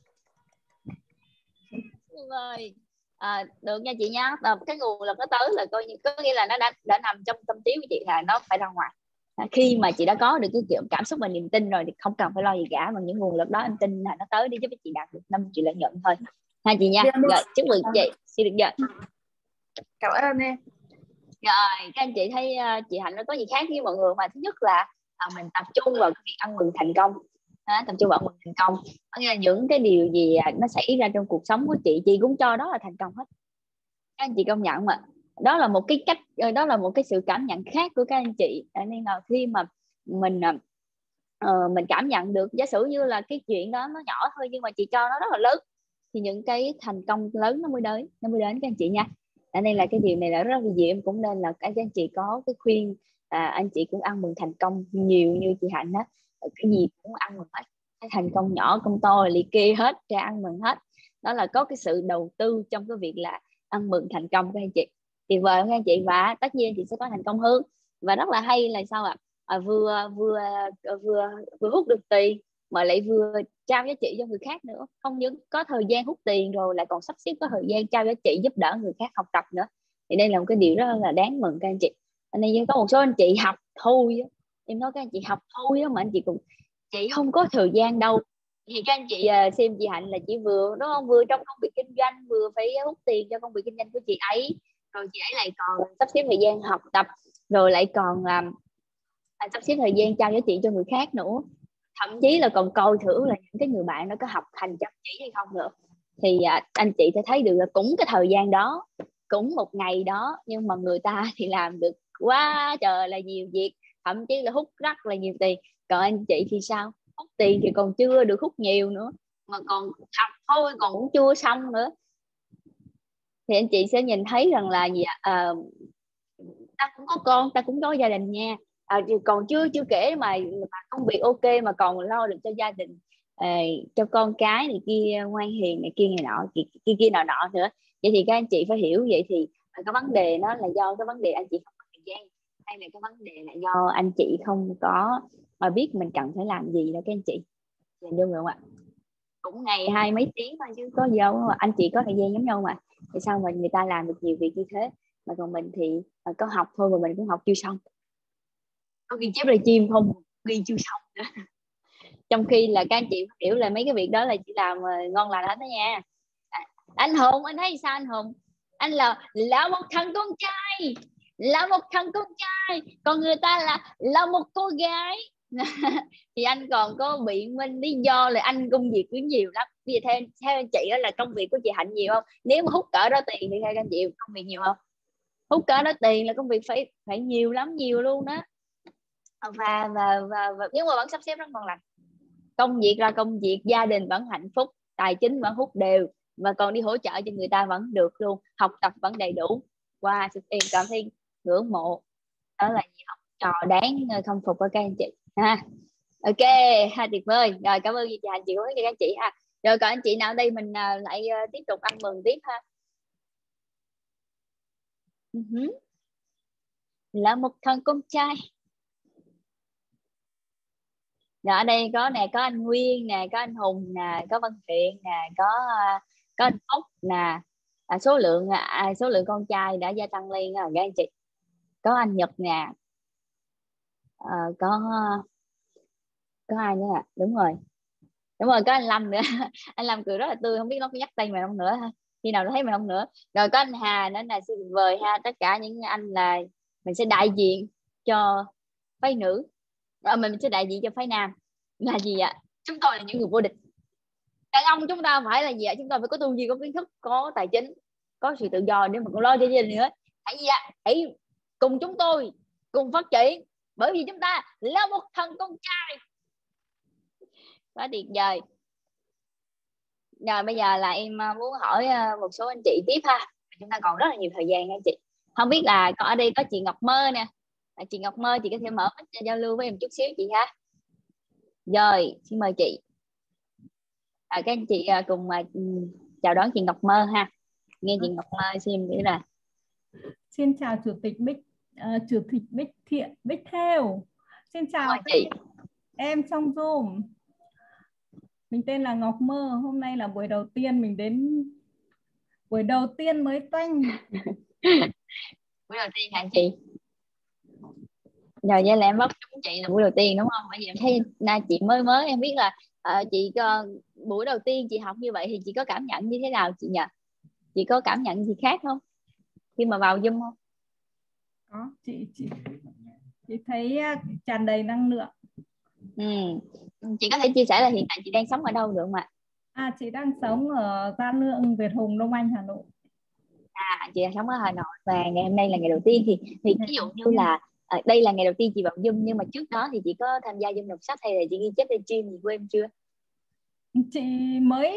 Rồi. Được nha chị nha. Cái nguồn lực nó tới là coi như có nghĩa là nó đã nằm trong tâm trí của chị, là nó phải ra ngoài. Khi mà chị đã có được cái kiểu cảm xúc và niềm tin rồi thì không cần phải lo gì cả, mà những nguồn lực đó em tin là nó tới để giúp chị đạt được 5 triệu lợi nhuận thôi ha chị nha. Rồi chúc mừng chị, xin được giờ. Cảm ơn em. Rồi các anh chị thấy chị Hạnh nó có gì khác với mọi người mà thứ nhất là mình tập trung vào cái việc ăn mừng thành công, tập trung vào ăn mừng thành công. Có nghĩa là những cái điều gì nó xảy ra trong cuộc sống của chị cũng cho đó là thành công hết. Các anh chị công nhận mà đó là một cái cách, đó là một cái sự cảm nhận khác của các anh chị. Nên là khi mà mình cảm nhận được, giả sử như là cái chuyện đó nó nhỏ thôi nhưng mà chị cho nó rất là lớn, thì những cái thành công lớn nó mới đến các anh chị nha. Nên là cái điều này là rất là gì, em cũng nên là các anh chị có cái khuyên anh chị cũng ăn mừng thành công nhiều như chị Hạnh á, cái gì cũng ăn mừng hết, cái thành công nhỏ công to liệt kê hết ra ăn mừng hết. Đó là có cái sự đầu tư trong cái việc là ăn mừng thành công các anh chị. Tuyệt vời các anh chị, và tất nhiên chị sẽ có thành công hơn. Và rất là hay là sao ạ? Vừa hút được tiền mà lại vừa trao giá trị cho người khác nữa. Không những có thời gian hút tiền rồi lại còn sắp xếp có thời gian trao giá trị giúp đỡ người khác học tập nữa. Thì đây là một cái điều rất là đáng mừng các anh chị. Nên có một số anh chị học thôi, em nói các anh chị học thôi mà anh chị không có thời gian đâu. Thì các anh chị xem chị Hạnh là chị vừa đúng không, vừa trong công việc kinh doanh vừa phải hút tiền cho công việc kinh doanh của chị ấy, rồi chị ấy lại còn sắp xếp thời gian học tập, rồi lại còn sắp xếp thời gian trao giá trị cho người khác nữa, thậm chí là còn coi thử là những cái người bạn đó có học hành chăm chỉ hay không nữa. Thì anh chị sẽ thấy được là cũng cái thời gian đó, cũng một ngày đó, nhưng mà người ta thì làm được quá trời là nhiều việc, thậm chí là hút rất là nhiều tiền. Còn anh chị thì sao? Hút tiền thì còn chưa được hút nhiều nữa, mà còn học thôi còn cũng chưa xong nữa. Thì anh chị sẽ nhìn thấy rằng là gì ạ? Ta cũng có con, ta cũng có gia đình nha. Còn chưa kể mà công việc ok mà còn lo được cho gia đình, cho con cái này kia ngoan hiền này kia này nọ kia nọ nữa. Vậy thì các anh chị phải hiểu, vậy thì cái vấn đề nó là do cái vấn đề anh chị không có thời gian, hay là cái vấn đề là do anh chị không có biết mình cần phải làm gì đó các anh chị. Nhìn vô không ạ? Cũng ngày 20 mấy tiếng thôi chứ có gì đâu mà anh chị có thời gian giống nhau mà. Tại sao mà người ta làm được nhiều việc như thế, mà còn mình thì có học thôi mà mình cũng học chưa xong, có ghi chép livestream không ghi chưa xong nữa. Trong khi là các anh chị hiểu là mấy cái việc đó là chị làm ngon lành hết đó nha. Anh Hùng, anh thấy sao anh Hùng? Anh là một thằng con trai, là một thằng con trai, còn người ta là một cô gái. Thì anh còn có biện minh lý do là anh công việc cũng nhiều lắm. Bây giờ theo anh chị đó là công việc của chị Hạnh nhiều không? Nếu mà hút cỡ đó tiền thì theo anh chị công việc nhiều không? Hút cỡ đó tiền là công việc phải nhiều lắm, nhiều luôn đó. Và nhưng mà vẫn sắp xếp rất ngon lành. Công việc là công việc, gia đình vẫn hạnh phúc, tài chính vẫn hút đều, và còn đi hỗ trợ cho người ta vẫn được luôn, học tập vẫn đầy đủ. Wow, em cảm thấy ngưỡng mộ. Đó là học trò đáng khâm phục của các anh chị ha. Ok ha, tuyệt vời. Rồi cảm ơn chị Hạnh, chị có các anh chị ha. Rồi còn anh chị nào đây mình lại tiếp tục ăn mừng tiếp ha. Là một thằng con trai. Rồi ở đây có nè, có anh Nguyên nè, có anh Hùng nè, có Văn Thiện nè, có anh Phúc nè. Số lượng con trai đã gia tăng lên rồi các anh chị. Có anh Nhật nè, có ai nữa ạ? Đúng rồi, có anh Lâm nữa. Anh Lâm cười rất là tươi, không biết nó có nhắc tay mày không nữa ha, khi nào nó thấy mày không nữa. Rồi có anh Hà nữa là tuyệt vời ha. Tất cả những anh là mình sẽ đại diện cho phái nữ, mình sẽ đại diện cho phái nam. Là gì ạ? Chúng tôi là những người vô địch. Đàn ông chúng ta phải là gì ạ? Chúng ta phải có tư duy, có kiến thức, có tài chính, có sự tự do để mà còn lo cho gia đình nữa. Hãy cùng chúng tôi cùng phát triển, bởi vì chúng ta là một thằng con trai. Quá tuyệt vời. Rồi bây giờ là em muốn hỏi một số anh chị tiếp ha. Chúng ta còn rất là nhiều thời gian nha chị. Không biết là có ở đây có chị Ngọc Mơ nè. Chị Ngọc Mơ, chị có thể mở mic giao lưu với em chút xíu chị ha. Rồi, xin mời chị. Các anh chị cùng chào đón chị Ngọc Mơ ha. Nghe chị Ngọc Mơ xem nữa là. Xin chào Chủ tịch Bích Thiện, Bích Theo. Xin chào chị. Em trong Zoom. Mình tên là Ngọc Mơ. Hôm nay là buổi đầu tiên mình đến. Buổi đầu tiên mới toanh. Buổi đầu tiên hả chị? Rồi vậy là em bóc trúng chị là buổi đầu tiên đúng không? Bởi vì em thấy chị mới em biết là chị buổi đầu tiên chị học như vậy thì chị có cảm nhận như thế nào chị nhỉ? Chị có cảm nhận gì khác không khi mà vào Zoom không? Có, chị thấy tràn đầy năng lượng. Chị có thể chia sẻ là hiện tại chị đang sống ở đâu được không ạ? Chị đang sống ở Gia Lượng, Việt Hùng, Đông Anh, Hà Nội. Chị đang sống ở Hà Nội và ngày hôm nay là ngày đầu tiên thì ví dụ như là đây là ngày đầu tiên chị vào Zoom, nhưng mà trước đó thì chị có tham gia Zoom đọc sách hay là chị ghi chép livestream gì của em chưa? Chị mới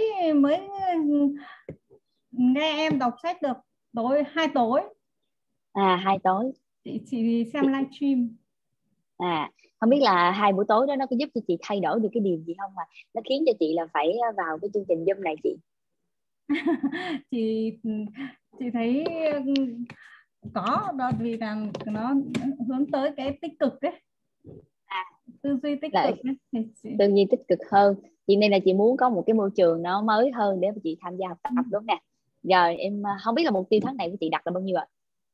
nghe em đọc sách được 2 tối. 2 tối. Chị xem livestream. Không biết là 2 buổi tối đó nó có giúp cho chị thay đổi được cái điều gì không mà nó khiến cho chị là phải vào cái chương trình Zoom này chị? chị thấy có đó, vì rằng nó hướng tới cái tích cực ấy, tư duy tích cực ấy. Tư duy tích cực hơn. Chị nên là chị muốn có một cái môi trường nó mới hơn để chị tham gia học tập đúng nè. Rồi em không biết là mục tiêu tháng này của chị đặt là bao nhiêu ạ?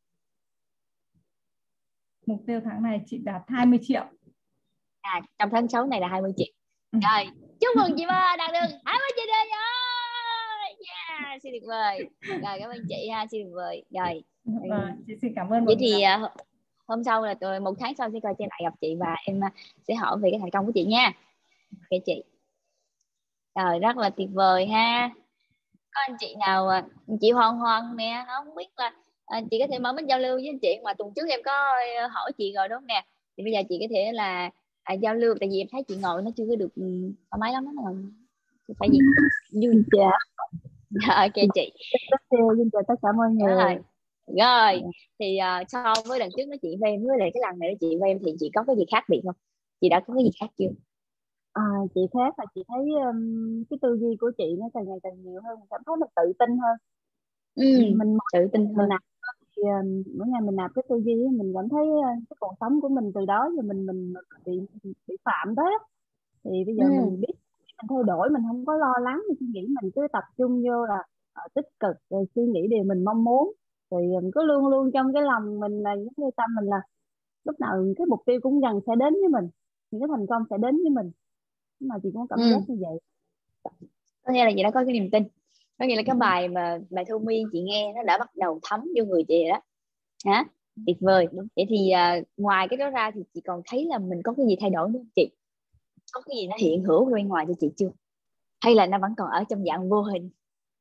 Mục tiêu tháng này chị đạt 20 triệu. Trong tháng 6 này là 20 triệu. Rồi, chúc mừng chị Mơ đạt được 20 triệu rồi. Yeah, xin tuyệt vời. Rồi cảm ơn chị ha, xin tuyệt vời. Rồi. Chị xin cảm ơn. Vậy thì hôm sau là một tháng sau sẽ coi trở lại gặp chị và em sẽ hỏi về cái thành công của chị nha. Ok chị. Rồi rất là tuyệt vời ha. Có anh chị nào chị Hoàng nè, không biết là chị có thể mở mic giao lưu với anh chị mà tuần trước em có hỏi chị rồi đúng không nè. Thì bây giờ chị có thể là giao lưu, tại vì em thấy chị ngồi nó chưa có được thoải mái lắm đó, phải gì vui chưa? Ok chị. Xin chào tất cả mọi người. Rồi thì so với lần trước nói chuyện với em với lại cái lần này nói chuyện với em thì chị có cái gì khác biệt không? Chị đã có cái gì khác chưa? Chị khác là chị thấy cái tư duy của chị nó càng ngày càng nhiều hơn, mình cảm thấy mình tự tin hơn. Mình tự tin hơn. Mỗi ngày mình nạp cái tư duy, mình cảm thấy cái cuộc sống của mình từ đó giờ mình bị phạm tới, thì bây giờ mình biết mình thay đổi, mình không có lo lắng suy nghĩ, mình cứ tập trung vô là tích cực rồi suy nghĩ điều mình mong muốn, rồi mình cứ luôn luôn trong cái lòng mình là giống như tâm mình là lúc nào cái mục tiêu cũng gần sẽ đến với mình, những cái thành công sẽ đến với mình, mà chị cũng cảm giác như vậy. Có nghĩa là chị đã có cái niềm tin, có nghĩa là cái bài mà bài Thu Miên chị nghe nó đã bắt đầu thấm vô người chị đó hả? Tuyệt vời. Vậy thì ngoài cái đó ra thì chị còn thấy là mình có cái gì thay đổi nữa không chị? Có cái gì nó hiện hữu bên ngoài cho chị chưa, hay là nó vẫn còn ở trong dạng vô hình?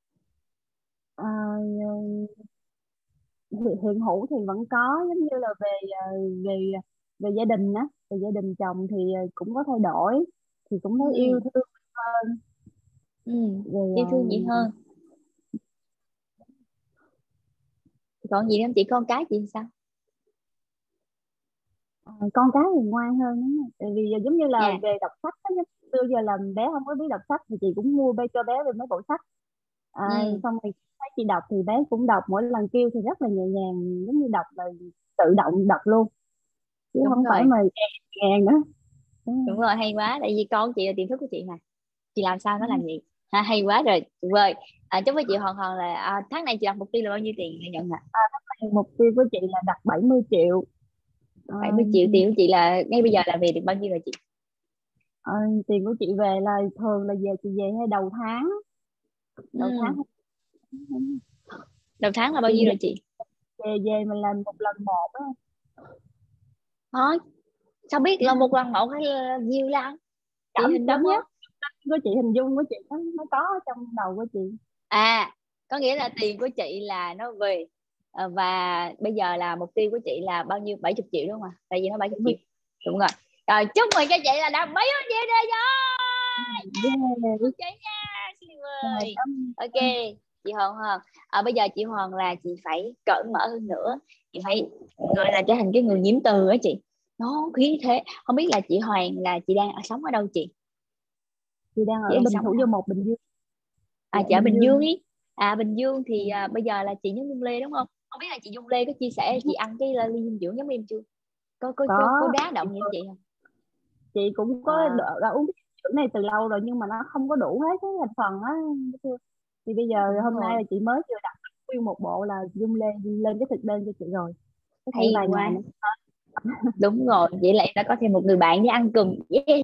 Hiện hữu thì vẫn có, giống như là về gia đình á, về gia đình chồng thì cũng có thay đổi, thì cũng thấy yêu thương hơn. Yêu thương chị hơn. Còn gì không chị? Con cái chị sao? Con cái thì ngoan hơn đúng không? Tại vì giống như là về đọc sách á, xưa giờ là bé không có biết đọc sách thì chị cũng mua cho bé về mấy bộ sách. Xong rồi thấy chị đọc thì bé cũng đọc, mỗi lần kêu thì rất là nhẹ nhàng, giống như đọc là tự động đọc luôn, chứ đúng không rồi. phải mà gàn nữa. Đúng rồi, hay quá. Tại vì con chị là tiềm thức của chị mà, chị làm sao nó làm gì hay quá rồi, tuyệt vời. Chúc với chị Hoàng là tháng này chị đặt mục tiêu là bao nhiêu tiền nhận ạ? Mục tiêu của chị là đặt 70 triệu. 70 triệu. Tiền của chị là ngay bây giờ là về được bao nhiêu rồi chị? Tiền của chị về là thường là chị về hay đầu tháng. Đầu tháng là bao nhiêu rồi chị? Về mình làm một lần một á. Thôi sao biết là một lần một hay là nhiều lần? Chị hình dung nhất của chị, hình dung của chị nó có trong đầu của chị. Có nghĩa là tiền của chị là nó về, và bây giờ là mục tiêu của chị là bao nhiêu? 70 triệu đúng không ạ? Tại vì nó 70 triệu. Đúng rồi. Rồi chúc mừng cho chị là đã 70 triệu rồi. Chúc chị nha. Xin ơi. Ok, chị Hoàng bây giờ chị Hoàng là chị phải cởi mở hơn nữa, chị phải gọi là trở thành cái người nhiễm từ á chị, nó khí thế. Không biết là chị Hoàng là chị đang sống ở đâu chị? Chị đang Chị ở đang Bình sống Thủ Dâu Một, Bình Dương. chị ở Bình Dương ý. Bình Dương thì bây giờ là chị giống Dung Lê đúng không? Không biết là chị Dung Lê có chia sẻ chị ăn cái ly dinh dưỡng giống em chưa? Có đá động như chị không? Chị cũng có đã uống cái sữa này từ lâu rồi nhưng mà nó không có đủ hết cái thành phần á. Thì bây giờ hôm nay là chị mới vừa đặt nguyên một bộ là Dung lên cái thực đơn cho chị rồi. Hay quá. Đúng rồi, vậy là em đã có thêm một người bạn để ăn cùng.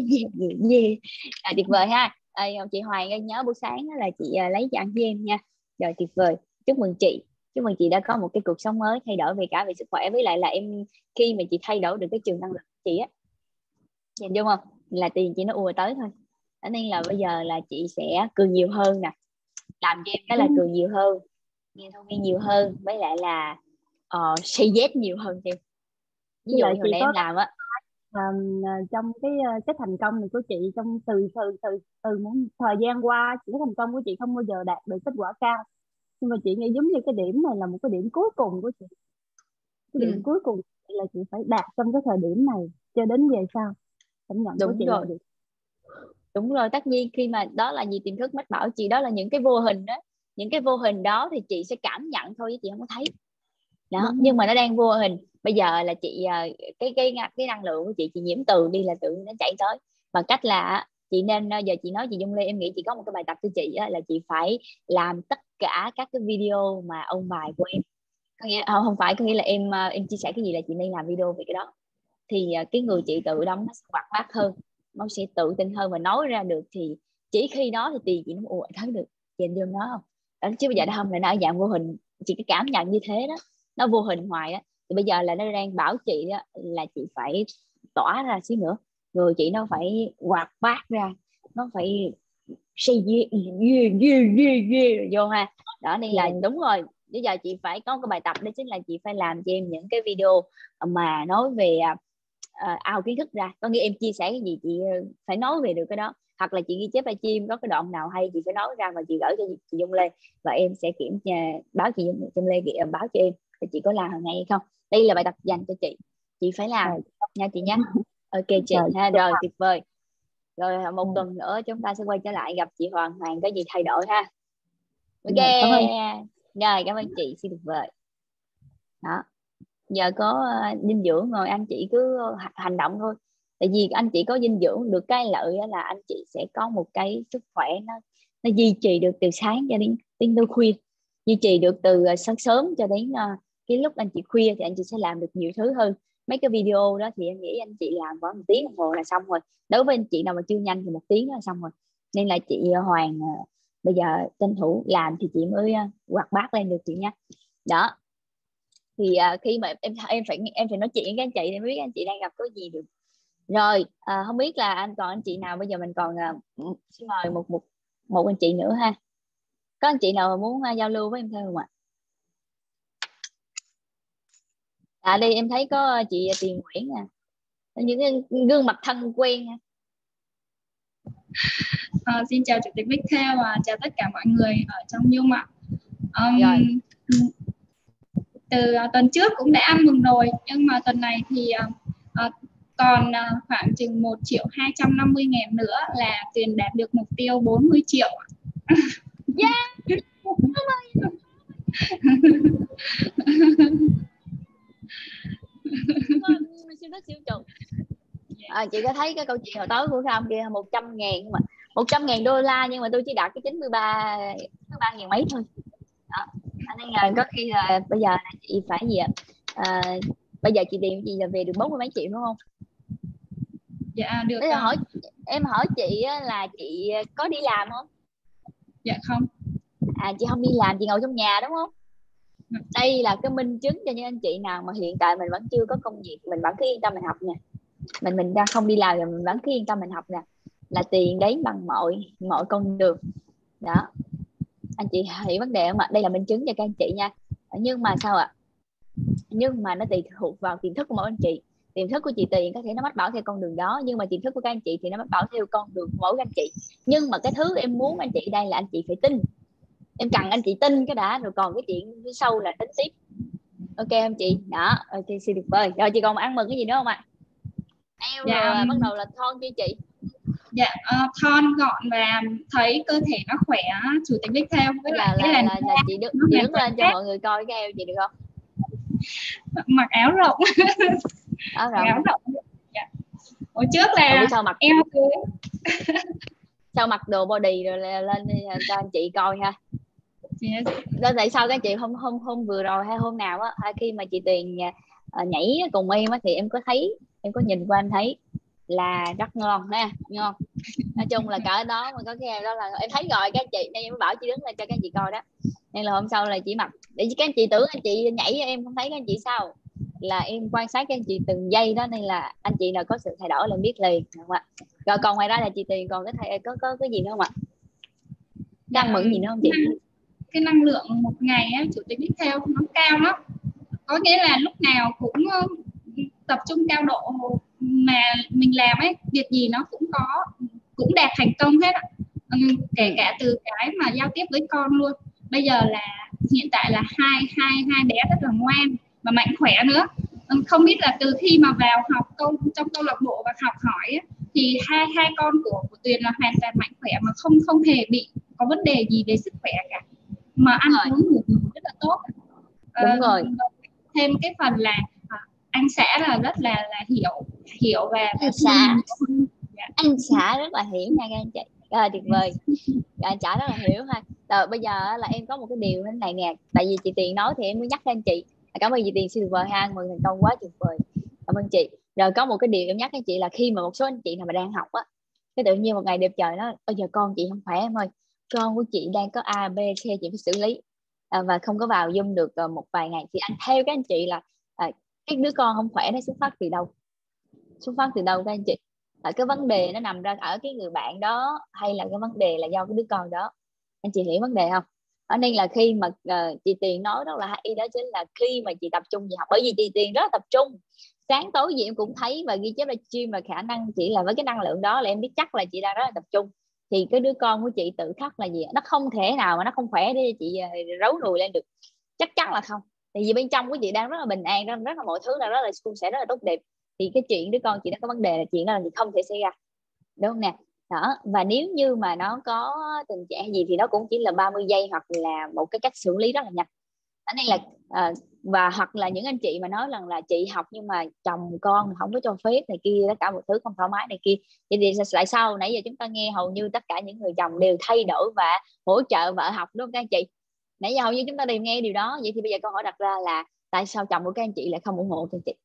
Tuyệt vời ha. Chị Hoàng nhớ buổi sáng là chị lấy cho ăn với em nha. Rồi, tuyệt vời. Chúc mừng chị đã có một cái cuộc sống mới, thay đổi về cả về sức khỏe, với lại là em khi mà chị thay đổi được cái trường năng lực của chị á, nhìn đúng không, là tiền chị nó ùa tới thôi. Cho nên là bây giờ là chị sẽ cười nhiều hơn nè, làm cho em cái là cười nhiều hơn, nghe thông tin nhiều hơn, với lại là say yes nhiều hơn cho em. Ví dụ như hồi nãy em làm á, trong cái thành công này của chị trong từ một thời gian qua, cái thành công của chị không bao giờ đạt được kết quả cao, nhưng mà chị nghĩ giống như cái điểm này là một cái điểm cuối cùng của chị. Cái điểm cuối cùng là chị phải đạt trong cái thời điểm này cho đến về sau. Cảm nhận của chị rồi. là gì? Đúng rồi, tất nhiên khi mà đó là gì, tiềm thức mách bảo chị, đó là những cái vô hình đó, những cái vô hình đó thì chị sẽ cảm nhận thôi chứ chị không có thấy đó. Nhưng mà nó đang vô hình. Bây giờ là chị cái năng lượng của chị nhiễm từ đi là tự nó chạy tới, bằng cách là chị nên, giờ chị nói chị Dung Lê, em nghĩ chị có một cái bài tập cho chị là chị phải làm tất cả các cái video mà ông bài của em, không phải có nghĩa là em chia sẻ cái gì là chị nên làm video về cái đó, thì cái người chị tự động nó sẽ hoạt bát hơn, nó sẽ tự tin hơn và nói ra được, thì chỉ khi đó thì tiền chị nó ùa tới được. Chị hình dung nó không đó, chứ bây giờ không là nó ở dạng vô hình, chị cái cảm nhận như thế đó, nó vô hình hoài đó. Thì bây giờ là nó đang bảo chị đó là chị phải tỏa ra xíu nữa, người chị nó phải hoạt bát ra, nó phải say vô ha đó. Nên là đúng rồi, bây giờ chị phải có cái bài tập, đó chính là chị phải làm cho em những cái video mà nói về ao kiến thức ra, có nghĩa em chia sẻ cái gì chị phải nói về được cái đó, hoặc là chị ghi chép livestream có cái đoạn nào hay chị phải nói ra và chị gửi cho chị Dung Lê, và em sẽ kiểm tra báo chị Dung Lê báo cho em thì chị có làm hàng ngày hay không. Đây là bài tập dành cho chị phải làm nha chị nhé. Ok chị ha, rồi tuyệt vời. Rồi một tuần nữa chúng ta sẽ quay trở lại gặp chị Hoàng có gì thay đổi ha. Ok, rồi cảm ơn chị, xin tuyệt vời đó. Giờ có dinh dưỡng rồi anh chị cứ hành động thôi, tại vì anh chị có dinh dưỡng được cái lợi là anh chị sẽ có một cái sức khỏe nó duy trì được từ sáng cho đến tới khuya, duy trì được từ sáng sớm cho đến cái lúc anh chị khuya, thì anh chị sẽ làm được nhiều thứ hơn. Mấy cái video đó thì em nghĩ anh chị làm khoảng 1 tiếng đồng hồ là xong rồi, đối với anh chị nào mà chưa nhanh thì 1 tiếng là xong rồi. Nên là chị Hoàng bây giờ tranh thủ làm thì chị mới hoạt bát lên được chị nha. Đó thì khi mà em phải nói chuyện với anh chị để biết anh chị đang gặp cái gì được. Rồi không biết là anh chị nào, bây giờ mình còn xin mời một anh chị nữa ha. Có anh chị nào mà muốn giao lưu với em thêm không ạ? Đây em thấy có chị Tiền Nguyễn nè, những cái gương mặt thân quen nha. Xin chào Chủ tịch Bixtel và chào tất cả mọi người ở trong Nhung ạ. Từ tuần trước cũng đã ăn mừng rồi, nhưng mà tuần này thì còn khoảng chừng 1.250.000 nữa là Tuyền đạt được mục tiêu 40 triệu. Yeah. Siêu trùng. Chị có thấy cái câu chuyện hồi tối của Kham kia 100.000 mà 100.000 đô la, nhưng mà tôi chỉ đạt cái 93.000 mấy thôi đó. Nên là có khi là bây giờ là chị phải gì ạ? Bây giờ chị tìm gì là về được 40 mấy triệu đúng không? Dạ được. Em hỏi chị là chị có đi làm không? Dạ không. Chị không đi làm, chị ngồi trong nhà đúng không? Đây là cái minh chứng cho những anh chị nào mà hiện tại mình vẫn chưa có công việc, mình vẫn cứ yên tâm mình học nè, mình đang không đi làm rồi mình vẫn cứ yên tâm mình học nè, là tiền đến bằng mọi con đường đó. Anh chị hiểu vấn đề không ạ? Đây là minh chứng cho các anh chị nha. Nhưng mà sao ạ? Nhưng mà nó tùy thuộc vào tiềm thức của mỗi anh chị. tiềm thức của chị Tiền có thể nó mách bảo theo con đường đó, nhưng mà tiềm thức của các anh chị thì nó mách bảo theo con đường của mỗi anh chị. Nhưng mà cái thứ em muốn anh chị đây là anh chị phải tin, em cần anh chị tin cái đã, rồi còn cái chuyện phía sau là tính tiếp. Ok không chị? Đó, ok, xin tuyệt vời. Rồi chị còn ăn mừng cái gì nữa không ạ? Eo Dạ, rồi bắt đầu là thon chưa chị? Dạ, thon gọn và thấy cơ thể nó khỏe, Chủ tịch Bích theo. Bây giờ là chị đứng lên cho mọi người coi cái eo chị được không? Mặc áo rộng. Áo rộng. Áo rộng. Dạ. Hồi trước là sao mặc eo dưới. Sao mặc đồ body rồi lên cho anh chị coi ha. Đó tại sao các chị hôm vừa rồi hay hôm nào á, hay khi mà chị Tiền nhảy cùng em á, thì em có thấy, em có nhìn qua em thấy là rất ngon ha, ngon. Nói chung là cỡ đó mà có cái eo đó là em thấy rồi các anh chị, nên em mới bảo chị đứng lên cho các anh chị coi đó. Nên là hôm sau là chị mặc để các anh chị tưởng anh chị nhảy, em không thấy các anh chị sao, là em quan sát các anh chị từng giây đó, nên là anh chị nào có sự thay đổi là em biết liền, đúng không ạ? Rồi còn ngoài ra là chị Tiền còn có cái gì nữa không ạ? Đang mượn gì nữa không chị? Cái năng lượng một ngày á, Chủ tịch Bích theo nó cao lắm, có nghĩa là lúc nào cũng tập trung cao độ, mà mình làm ấy việc gì nó cũng đạt thành công hết ạ. Kể cả từ cái mà giao tiếp với con luôn. Bây giờ là hiện tại là hai bé rất là ngoan và mạnh khỏe nữa. Không biết là từ khi mà vào học trong câu lạc bộ và học hỏi ấy, thì hai con của Tuyền là hoàn toàn mạnh khỏe mà không hề bị có vấn đề gì về sức khỏe cả, mà ăn uống ngủ rất là tốt. Đúng rồi. Thêm cái phần là anh xã là rất là hiểu và anh xã rất là hiểu nha các anh chị. Tuyệt vời. Anh xã rất là hiểu ha. Rồi bây giờ là em có một cái điều thế này nè, tại vì chị Tiền nói thì em mới nhắc cho anh chị. Cảm ơn chị Tiền, siêu tuyệt vời ha, mừng thành công quá tuyệt vời, cảm ơn chị. Rồi có một cái điều em nhắc anh chị là khi mà một số anh chị nào mà đang học á, cái tự nhiên một ngày đẹp trời nó bây giờ con chị không khỏe em ơi, con của chị đang có A B C chị phải xử lý, và không có vào Zoom được một vài ngày, thì theo các anh chị là cái đứa con không khỏe nó xuất phát từ đâu? Xuất phát từ đâu các anh chị? Cái vấn đề nó nằm ra ở cái người bạn đó, hay là cái vấn đề là do cái đứa con đó? Anh chị hiểu vấn đề không? Ở nên là khi mà chị Tiền nói rất là hay, đó chính là khi mà chị tập trung vào học, bởi vì chị Tiền rất là tập trung, sáng tối gì em cũng thấy và ghi chép livestream, mà khả năng chị là với cái năng lượng đó là em biết chắc là chị đang rất là tập trung. Thì cái đứa con của chị tự khắc là gì, nó không thể nào mà nó không khỏe để chị rấu nùi lên được, chắc chắn là không. Tại vì bên trong của chị đang rất là bình an, rất là mọi thứ là rất là suôn sẻ, rất là tốt đẹp. Thì cái chuyện đứa con chị nó có vấn đề là chuyện đó là không thể xảy ra, đúng không nè? Đó, và nếu như mà nó có tình trạng gì thì nó cũng chỉ là 30 giây hoặc là một cái cách xử lý rất là nhanh. Đó nên là và hoặc là những anh chị mà nói rằng là chị học nhưng mà chồng con không có cho phép này kia, tất cả một thứ không thoải mái này kia, vậy thì tại sao nãy giờ chúng ta nghe hầu như tất cả những người chồng đều thay đổi và hỗ trợ vợ học, đúng không các anh chị? Nãy giờ hầu như chúng ta đều nghe điều đó. Vậy thì bây giờ câu hỏi đặt ra là tại sao chồng của các anh chị lại không ủng hộ các anh chị?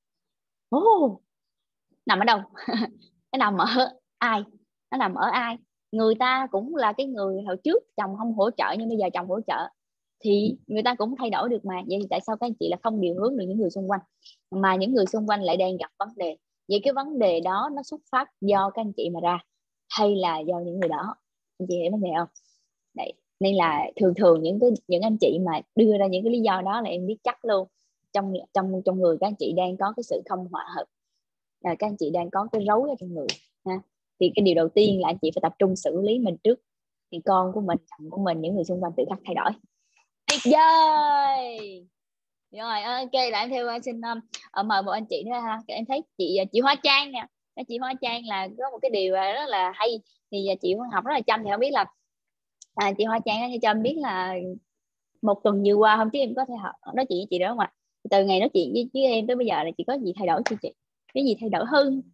Nằm ở đâu? Nó nằm ở ai? Nó nằm ở ai? Người ta cũng là cái người hồi trước chồng không hỗ trợ nhưng bây giờ chồng hỗ trợ thì người ta cũng thay đổi được mà. Vậy thì tại sao các anh chị là không điều hướng được những người xung quanh, mà những người xung quanh lại đang gặp vấn đề? Vậy cái vấn đề đó nó xuất phát do các anh chị mà ra, hay là do những người đó? Anh chị hiểu vấn đề không? Đấy, nên là thường những anh chị mà đưa ra những cái lý do đó là em biết chắc luôn trong người các anh chị đang có cái sự không hòa hợp, là các anh chị đang có cái rối ở trong người ha. Thì cái điều đầu tiên là anh chị phải tập trung xử lý mình trước, thì con của mình, chồng của mình, những người xung quanh tự khắc thay đổi. Tuyệt vời. Rồi ok, là em theo xin mời một anh chị nữa ha. Em thấy chị Hoa Trang nè, chị Hoa Trang là có một cái điều rất là hay, thì chị học rất là chăm, thì không biết là chị Hoa Trang cho em biết là một tuần vừa qua, hôm trước em có thể nói chuyện với chị đó không ạ? Từ ngày nói chuyện với em tới bây giờ là chị có gì thay đổi chưa chị? Cái gì thay đổi hơn?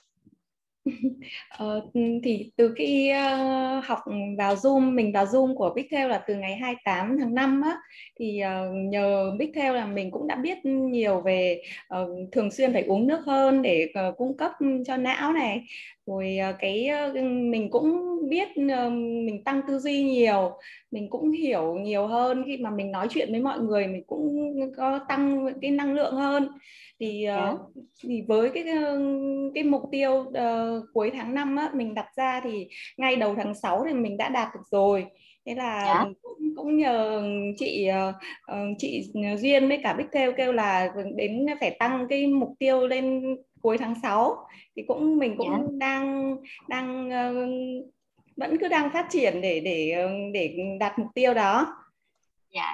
Thì từ khi học vào Zoom, mình vào Zoom của Bigtail là từ ngày 28 tháng 5 á, thì nhờ Bigtail là mình cũng đã biết nhiều về thường xuyên phải uống nước hơn để cung cấp cho não này, rồi mình cũng biết mình tăng tư duy nhiều, mình cũng hiểu nhiều hơn, khi mà mình nói chuyện với mọi người mình cũng có tăng cái năng lượng hơn. Thì với cái mục tiêu cuối tháng 5 á, mình đặt ra thì ngay đầu tháng 6 thì mình đã đạt được rồi. Thế là cũng nhờ chị Duyên với cả Bigtail kêu là đến phải tăng cái mục tiêu lên cuối tháng 6 thì mình cũng đang vẫn cứ đang phát triển để đạt mục tiêu đó. Dạ.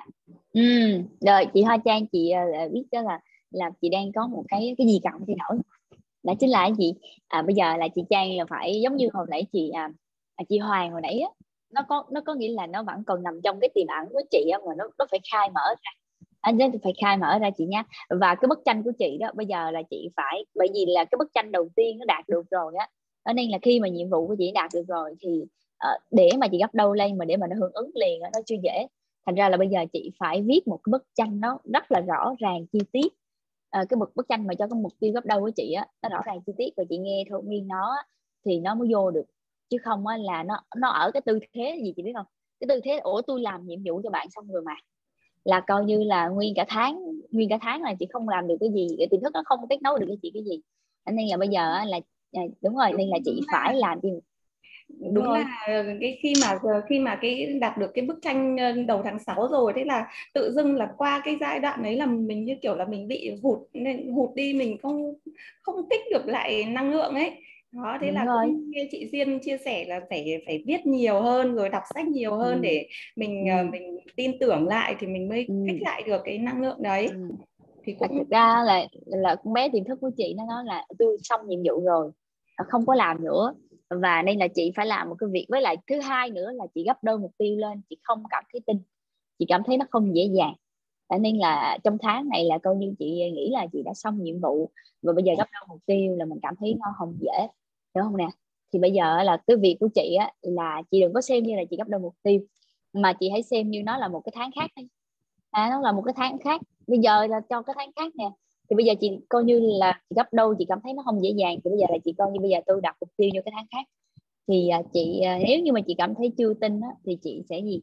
Rồi chị Hoa Trang, chị biết đó là chị đang có một cái gì cần thay đổi, đó chính là cái gì? Bây giờ là chị Trang là phải giống như hồi nãy chị Hoàng hồi nãy á, nó có nghĩa là nó vẫn còn nằm trong cái tiềm ẩn của chị á, mà nó phải khai mở ra. Anh phải khai mở ra chị nha. Và cái bức tranh của chị đó bây giờ là chị phải, bởi vì là cái bức tranh đầu tiên nó đạt được rồi á, cho nên là khi mà nhiệm vụ của chị đạt được rồi thì để mà chị gấp đôi lên mà để mà nó hưởng ứng liền nó chưa dễ. Thành ra là bây giờ chị phải viết một cái bức tranh nó rất là rõ ràng chi tiết. Cái bức tranh mà cho cái mục tiêu gấp đôi của chị á, nó rõ ràng chi tiết và chị nghe thôi nguyên nó á, thì nó mới vô được. Chứ không á là nó ở cái tư thế gì chị biết không? Cái tư thế ủa tôi làm nhiệm vụ cho bạn xong rồi mà, là coi như là nguyên cả tháng là chị không làm được cái gì, cái tiềm thức nó không kết nối được với chị cái gì. Nên là bây giờ là đúng rồi, nên là chị phải làm gì. Đúng rồi. Là khi mà cái đạt được cái bức tranh đầu tháng 6 rồi, thế là tự dưng là qua cái giai đoạn đấy là mình như kiểu là mình bị hụt đi, mình không tích được lại năng lượng ấy. Đó, thế đúng là rồi. cũng nghe chị Diên chia sẻ là phải viết nhiều hơn, rồi đọc sách nhiều hơn để mình tin tưởng lại thì mình mới kích lại được cái năng lượng đấy. Thì cũng thực ra là con bé tiềm thức của chị nó nói là tôi xong nhiệm vụ rồi, không có làm nữa, và nên là chị phải làm một cái việc. Với lại thứ hai nữa là chị gấp đôi mục tiêu lên, chị không cảm thấy tin, chị cảm thấy nó không dễ dàng. Nên là trong tháng này là coi như chị nghĩ là chị đã xong nhiệm vụ, và bây giờ gấp đôi mục tiêu là mình cảm thấy nó không dễ, đúng không nè? Thì bây giờ là cái việc của chị á, là chị đừng có xem như là chị gấp đôi mục tiêu, mà chị hãy xem như nó là một cái tháng khác đi. Nó là một cái tháng khác, bây giờ là cho cái tháng khác nè. Thì bây giờ chị coi như là chị gấp đôi, chị cảm thấy nó không dễ dàng, thì bây giờ là chị coi như bây giờ tôi đặt mục tiêu cho cái tháng khác. Thì chị nếu như mà chị cảm thấy chưa tin á, thì chị sẽ gì,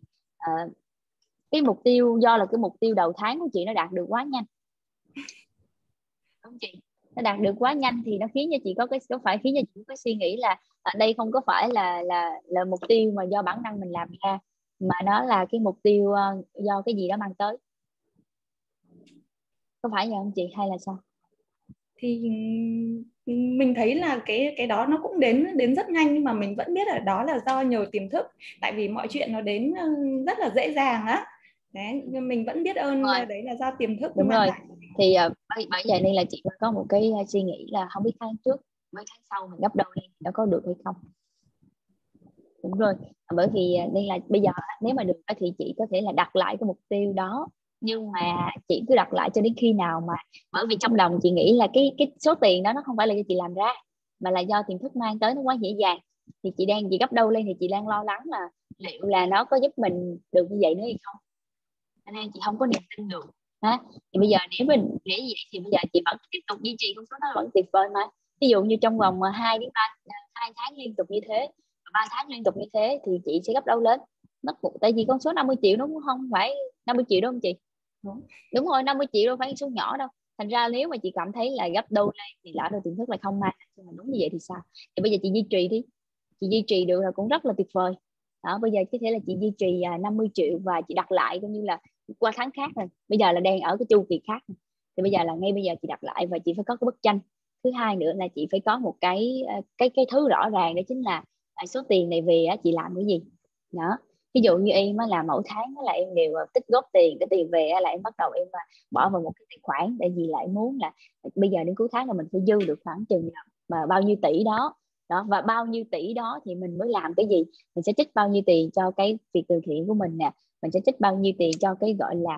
cái mục tiêu, do là cái mục tiêu đầu tháng của chị nó đạt được quá nhanh, đúng chị, nó đạt được quá nhanh thì nó khiến cho chị có phải khiến cho chị có suy nghĩ là đây không có phải là mục tiêu mà do bản năng mình làm ra, mà nó là cái mục tiêu do cái gì đó mang tới. Có phải vậy không chị, hay là sao? Thì mình thấy là cái đó nó cũng đến rất nhanh, nhưng mà mình vẫn biết là đó là do nhờ tiềm thức, tại vì mọi chuyện nó đến rất là dễ dàng á. Đấy, mình vẫn biết ơn đấy là do tiềm thức. Đúng rồi. Thì bởi vậy nên là chị có một cái suy nghĩ là không biết tháng trước với tháng sau mình gấp đôi lên nó có được hay không. Đúng rồi, bởi vì nên là bây giờ nếu mà được thì chị có thể là đặt lại cái mục tiêu đó, nhưng mà chị cứ đặt lại cho đến khi nào mà, bởi vì trong lòng chị nghĩ là cái số tiền đó nó không phải là do chị làm ra, mà là do tiềm thức mang tới nó quá dễ dàng. Thì chị gấp đôi lên thì chị đang lo lắng là liệu là nó có giúp mình được như vậy nữa hay không, nên chị không có niềm tin được. Thì bây giờ nếu mình nghĩ vậy thì bây giờ chị vẫn tiếp tục duy trì con số nó vẫn tuyệt vời mà. Ví dụ như trong vòng 2 đến 2 tháng liên tục như thế, 3 tháng liên tục như thế thì chị sẽ gấp đôi lên. Tại vì con số 50 triệu nó cũng không phải 50 triệu đâu không chị? Đúng rồi, 50 triệu đâu phải con số nhỏ đâu. Thành ra nếu mà chị cảm thấy là gấp đôi lên thì lỡ đâu tiềm thức lại không mang mình đúng như vậy thì sao? Thì bây giờ chị duy trì đi, chị duy trì được là cũng rất là tuyệt vời. Đó, bây giờ có thể là chị duy trì 50 triệu và chị đặt lại coi như là qua tháng khác rồi, bây giờ là đang ở cái chu kỳ khác rồi. Thì bây giờ là ngay bây giờ chị đặt lại và chị phải có cái bức tranh. Thứ hai nữa là chị phải có một cái thứ rõ ràng, đó chính là số tiền này về chị làm cái gì đó. Ví dụ như em là mỗi tháng là em đều tích góp tiền, cái tiền về là em bắt đầu em bỏ vào một cái tài khoản, tại vì lại muốn là bây giờ đến cuối tháng là mình phải dư được khoảng chừng mà bao nhiêu tỷ đó. Và bao nhiêu tỷ đó thì mình mới làm cái gì, mình sẽ trích bao nhiêu tiền cho cái việc từ thiện của mình nè, mình sẽ trích bao nhiêu tiền cho cái gọi là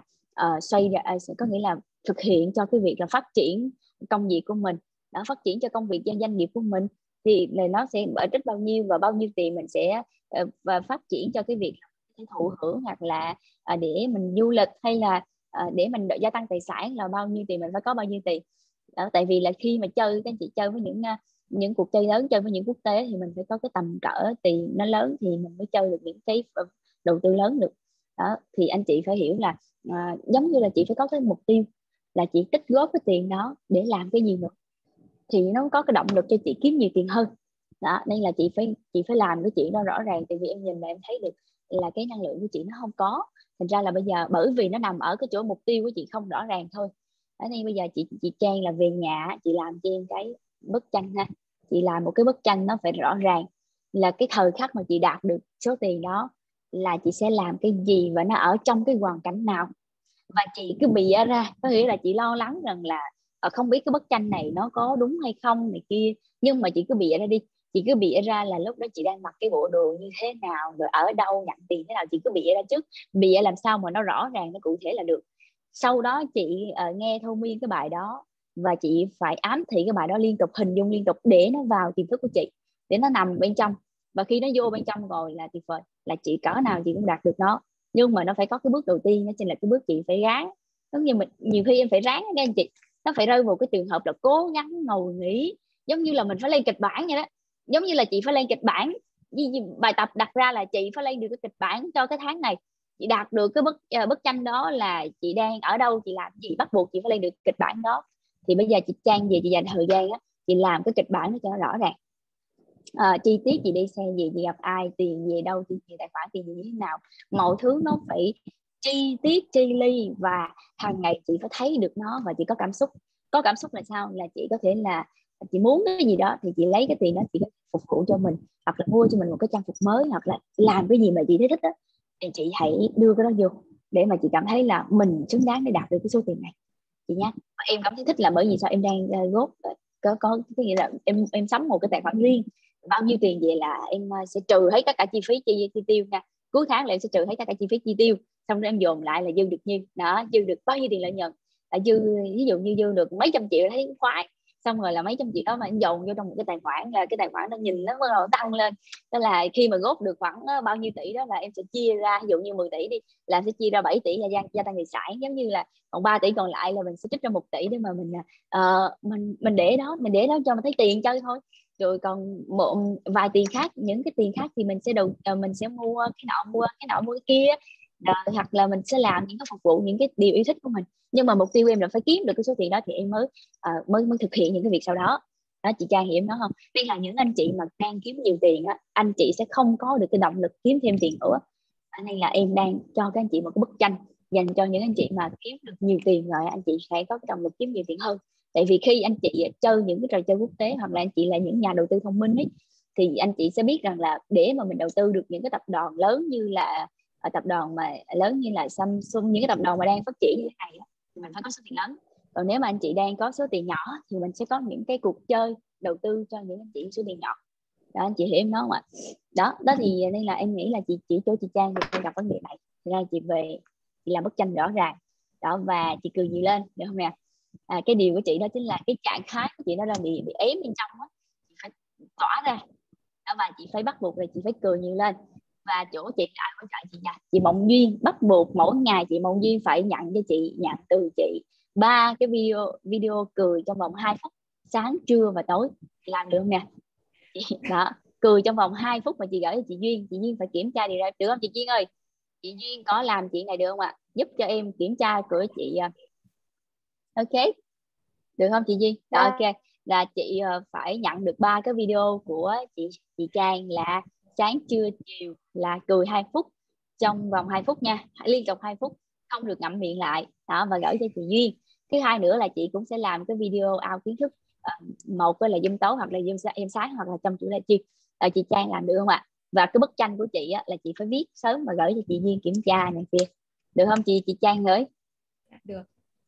có nghĩa là thực hiện cho cái việc là phát triển công việc của mình đó, phát triển cho công việc cho doanh nghiệp của mình, thì là nó sẽ trích bao nhiêu và bao nhiêu tiền mình sẽ và phát triển cho cái việc thụ hưởng, hoặc là để mình du lịch, hay là để mình gia tăng tài sản là bao nhiêu tiền, mình phải có bao nhiêu tiền đó. Tại vì là khi mà chơi, các anh chị chơi với những cuộc chơi lớn, chơi với những quốc tế thì mình phải có cái tầm cỡ tiền nó lớn thì mình mới chơi được những cái đầu tư lớn được đó. Thì anh chị phải hiểu là giống như là chị phải có cái mục tiêu là chị tích góp cái tiền đó để làm cái gì nữa, thì nó có cái động lực cho chị kiếm nhiều tiền hơn đó. Nên là chị phải làm cái chuyện đó rõ ràng, tại vì em nhìn là em thấy được là cái năng lượng của chị nó không có. Thành ra là bây giờ bởi vì nó nằm ở cái chỗ mục tiêu của chị không rõ ràng thôi. Nên bây giờ chị Trang là về nhà chị làm cho em bức tranh ha. Chị làm một cái bức tranh nó phải rõ ràng là cái thời khắc mà chị đạt được số tiền đó là chị sẽ làm cái gì và nó ở trong cái hoàn cảnh nào. Và chị cứ bịa ra, có nghĩa là chị lo lắng rằng là không biết cái bức tranh này nó có đúng hay không này kia, nhưng mà chị cứ bịa ra đi. Chị cứ bịa ra là lúc đó chị đang mặc cái bộ đồ như thế nào, rồi ở đâu, nhận tiền thế nào. Chị cứ bịa ra trước, bịa làm sao mà nó rõ ràng, nó cụ thể là được. Sau đó chị nghe thôi miên cái bài đó, và chị phải ám thị cái bài đó liên tục, hình dung liên tục để nó vào tiềm thức của chị, để nó nằm bên trong. Và khi nó vô bên trong rồi là tuyệt vời, là chị cỡ nào chị cũng đạt được nó. Nhưng mà nó phải có cái bước đầu tiên, đó chính là cái bước chị phải ráng. Giống như mình nhiều khi em phải ráng các anh chị, nó phải rơi vào cái trường hợp là cố gắng ngồi nghỉ, giống như là mình phải lên kịch bản vậy đó. Giống như là chị phải lên kịch bản, bài tập đặt ra là chị phải lên được cái kịch bản cho cái tháng này. Chị đạt được cái bức tranh đó là chị đang ở đâu, chị làm gì, bắt buộc chị phải lên được kịch bản đó. Thì bây giờ chị Trang về chị dành thời gian á, chị làm cái kịch bản đó cho nó rõ ràng. Chi tiết chị đi xe gì, chị gặp ai, tiền về đâu, tiền về tài khoản, tiền gì như thế nào, mọi thứ nó phải chi tiết chi ly, và hàng ngày chị phải thấy được nó, và chị có cảm xúc. Có cảm xúc là sao? Là chị có thể là chị muốn cái gì đó thì chị lấy cái tiền đó chị có phục vụ cho mình, hoặc là mua cho mình một cái trang phục mới, hoặc là làm cái gì mà chị thấy thích đó, thì chị hãy đưa cái đó vô để mà chị cảm thấy là mình xứng đáng để đạt được cái số tiền này chị nhé. Em cảm thấy thích là bởi vì sao? Em đang góp có cái nghĩa là em sắm một cái tài khoản riêng, bao nhiêu tiền vậy là em sẽ trừ hết tất cả chi phí chi tiêu nha. Cuối tháng là em sẽ trừ hết tất cả chi phí chi tiêu, xong rồi em dồn lại là dư được nhiêu đó, dư được bao nhiêu tiền lợi nhuận, là dư, ví dụ như dư được mấy trăm triệu thấy khoái. Xong rồi là mấy trăm triệu đó mà em dồn vô trong một cái tài khoản, là cái tài khoản nó nhìn nó bắt đầu tăng lên. Tức là khi mà góp được khoảng bao nhiêu tỷ đó là em sẽ chia ra, ví dụ như 10 tỷ đi, là em sẽ chia ra 7 tỷ là gia tăng tài sản, giống như là còn 3 tỷ còn lại là mình sẽ trích ra 1 tỷ để mà mình để đó, cho mình thấy tiền chơi thôi. Rồi còn một vài tiền khác, những cái tiền khác thì mình sẽ mình sẽ mua cái nọ, mua cái kia, hoặc là mình sẽ làm những cái phục vụ, những cái điều yêu thích của mình. Nhưng mà mục tiêu em là phải kiếm được cái số tiền đó thì em mới thực hiện những cái việc sau đó. Đó, chị Trang hiểu nó không? Đây là những anh chị mà đang kiếm nhiều tiền á, anh chị sẽ không có được cái động lực kiếm thêm tiền nữa. Nên là em đang cho các anh chị một cái bức tranh dành cho những anh chị mà kiếm được nhiều tiền rồi, anh chị sẽ có cái động lực kiếm nhiều tiền hơn. Tại vì khi anh chị chơi những cái trò chơi quốc tế, hoặc là anh chị là những nhà đầu tư thông minh ấy, thì anh chị sẽ biết rằng là để mà mình đầu tư được những cái tập đoàn lớn như là tập đoàn mà lớn như là Samsung, những cái tập đoàn mà đang phát triển như thế này thì mình phải có số tiền lớn. Còn nếu mà anh chị đang có số tiền nhỏ thì mình sẽ có những cái cuộc chơi đầu tư cho những anh chị số tiền nhỏ. Đó, anh chị hiểu em nói không ạ? Đó thì nên là em nghĩ là chị cho chị Trang thì gặp vấn đề này, thì ra chị về chị làm bức tranh rõ ràng đó, và chị cười nhiều lên được không nè? Cái điều của chị đó chính là cái trạng thái của chị nó đang bị ém bên trong đó, chị phải tỏa ra đó, và chị phải bắt buộc là chị phải cười nhiều lên. Và chỗ chị lại hỗ trợ chị nha, chị Mộng Duyên bắt buộc mỗi ngày chị Mộng Duyên phải nhận từ chị 3 cái video cười trong vòng 2 phút, sáng, trưa và tối. Chị làm được không nè? Đó, cười trong vòng 2 phút mà chị gửi cho chị Duyên phải kiểm tra điều ra được không chị Duyên ơi? Chị Duyên có làm chuyện này được không ạ? Giúp cho em kiểm tra của chị. Ok, được không chị Duyên? Đó, ok, là chị phải nhận được 3 cái video của chị Trang là sáng, trưa, chiều, là cười 2 phút trong vòng 2 phút nha, liên tục 2 phút, không được ngậm miệng lại đó, và gửi cho chị Duyên. Thứ hai nữa là chị cũng sẽ làm cái video out kiến thức, một là Zoom tối, hoặc là Zoom em sáng, hoặc là trong chủ livestream. Chị Trang làm được không ạ? Và cái bức tranh của chị á, là chị phải viết sớm và gửi cho chị Duyên kiểm tra này kia, được không chị Trang ơi? Được.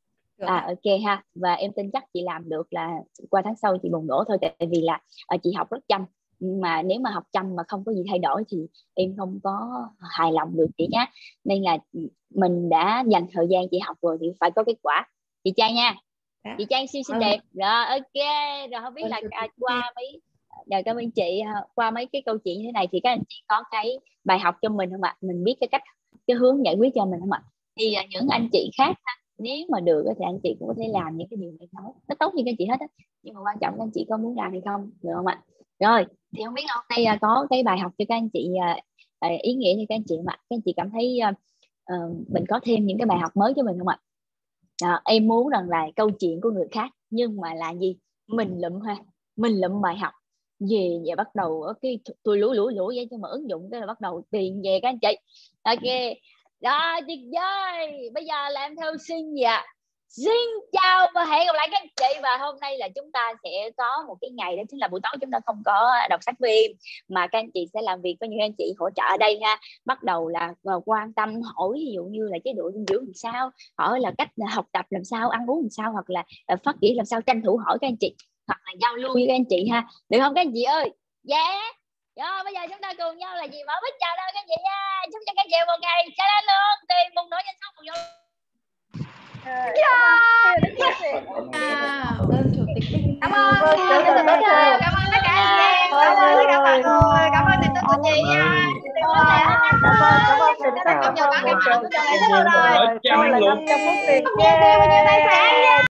Ok ha, và em tin chắc chị làm được, là qua tháng sau chị bùng nổ thôi. Tại vì là chị học rất chăm, mà nếu mà học chăm mà không có gì thay đổi thì em không có hài lòng được chị nhé. Nên là mình đã dành thời gian chị học rồi thì phải có kết quả chị Trang nha. Chị Trang xinh đẹp rồi, ok. Rồi không biết là qua mấy cảm ơn chị, qua mấy cái câu chuyện như thế này thì các anh chị có cái bài học cho mình không ạ? Mình biết cái hướng giải quyết cho mình không ạ? Thì những anh chị khác nếu mà được thì anh chị cũng có thể làm những cái điều này nó tốt như các anh chị hết á, nhưng mà quan trọng các anh chị có muốn làm hay không, được không ạ? Rồi thì không biết hôm nay có cái bài học cho các anh chị ý nghĩa cho các anh chị mà các anh chị cảm thấy mình có thêm những cái bài học mới cho mình không ạ? Em muốn rằng là câu chuyện của người khác nhưng mà là gì, mình lụm bài học về và bắt đầu ở cái tôi lũ vậy, cho mà ứng dụng cái là bắt đầu tiền về các anh chị. Ok đó, tuyệt vời. Bây giờ làm theo xin gì ạ? Xin chào và hẹn gặp lại các anh chị. Và hôm nay là chúng ta sẽ có một cái ngày, đó chính là buổi tối chúng ta không có đọc sách phim, mà các anh chị sẽ làm việc với những anh chị hỗ trợ ở đây ha. Bắt đầu là quan tâm hỏi ví dụ như là chế độ dinh dưỡng làm sao, hỏi là cách học tập làm sao, ăn uống làm sao, hoặc là phát triển làm sao, tranh thủ hỏi các anh chị, hoặc là giao lưu với các anh chị ha, được không các anh chị ơi? Rồi bây giờ chúng ta cùng nhau là gì mở mic chào đâu các anh chị nha. Chúc cho các anh chị một ngày sẽ lên luôn tìm một nỗi danh sống một dấu. Cảm ơn chủ tịch Bích Cảm ơn cảm ơn tất cả anh chị, cảm ơn tất cả mọi người, cảm ơn tình của chị nha. Cảm ơn Trang năng lượng. nhiều tài sản nha.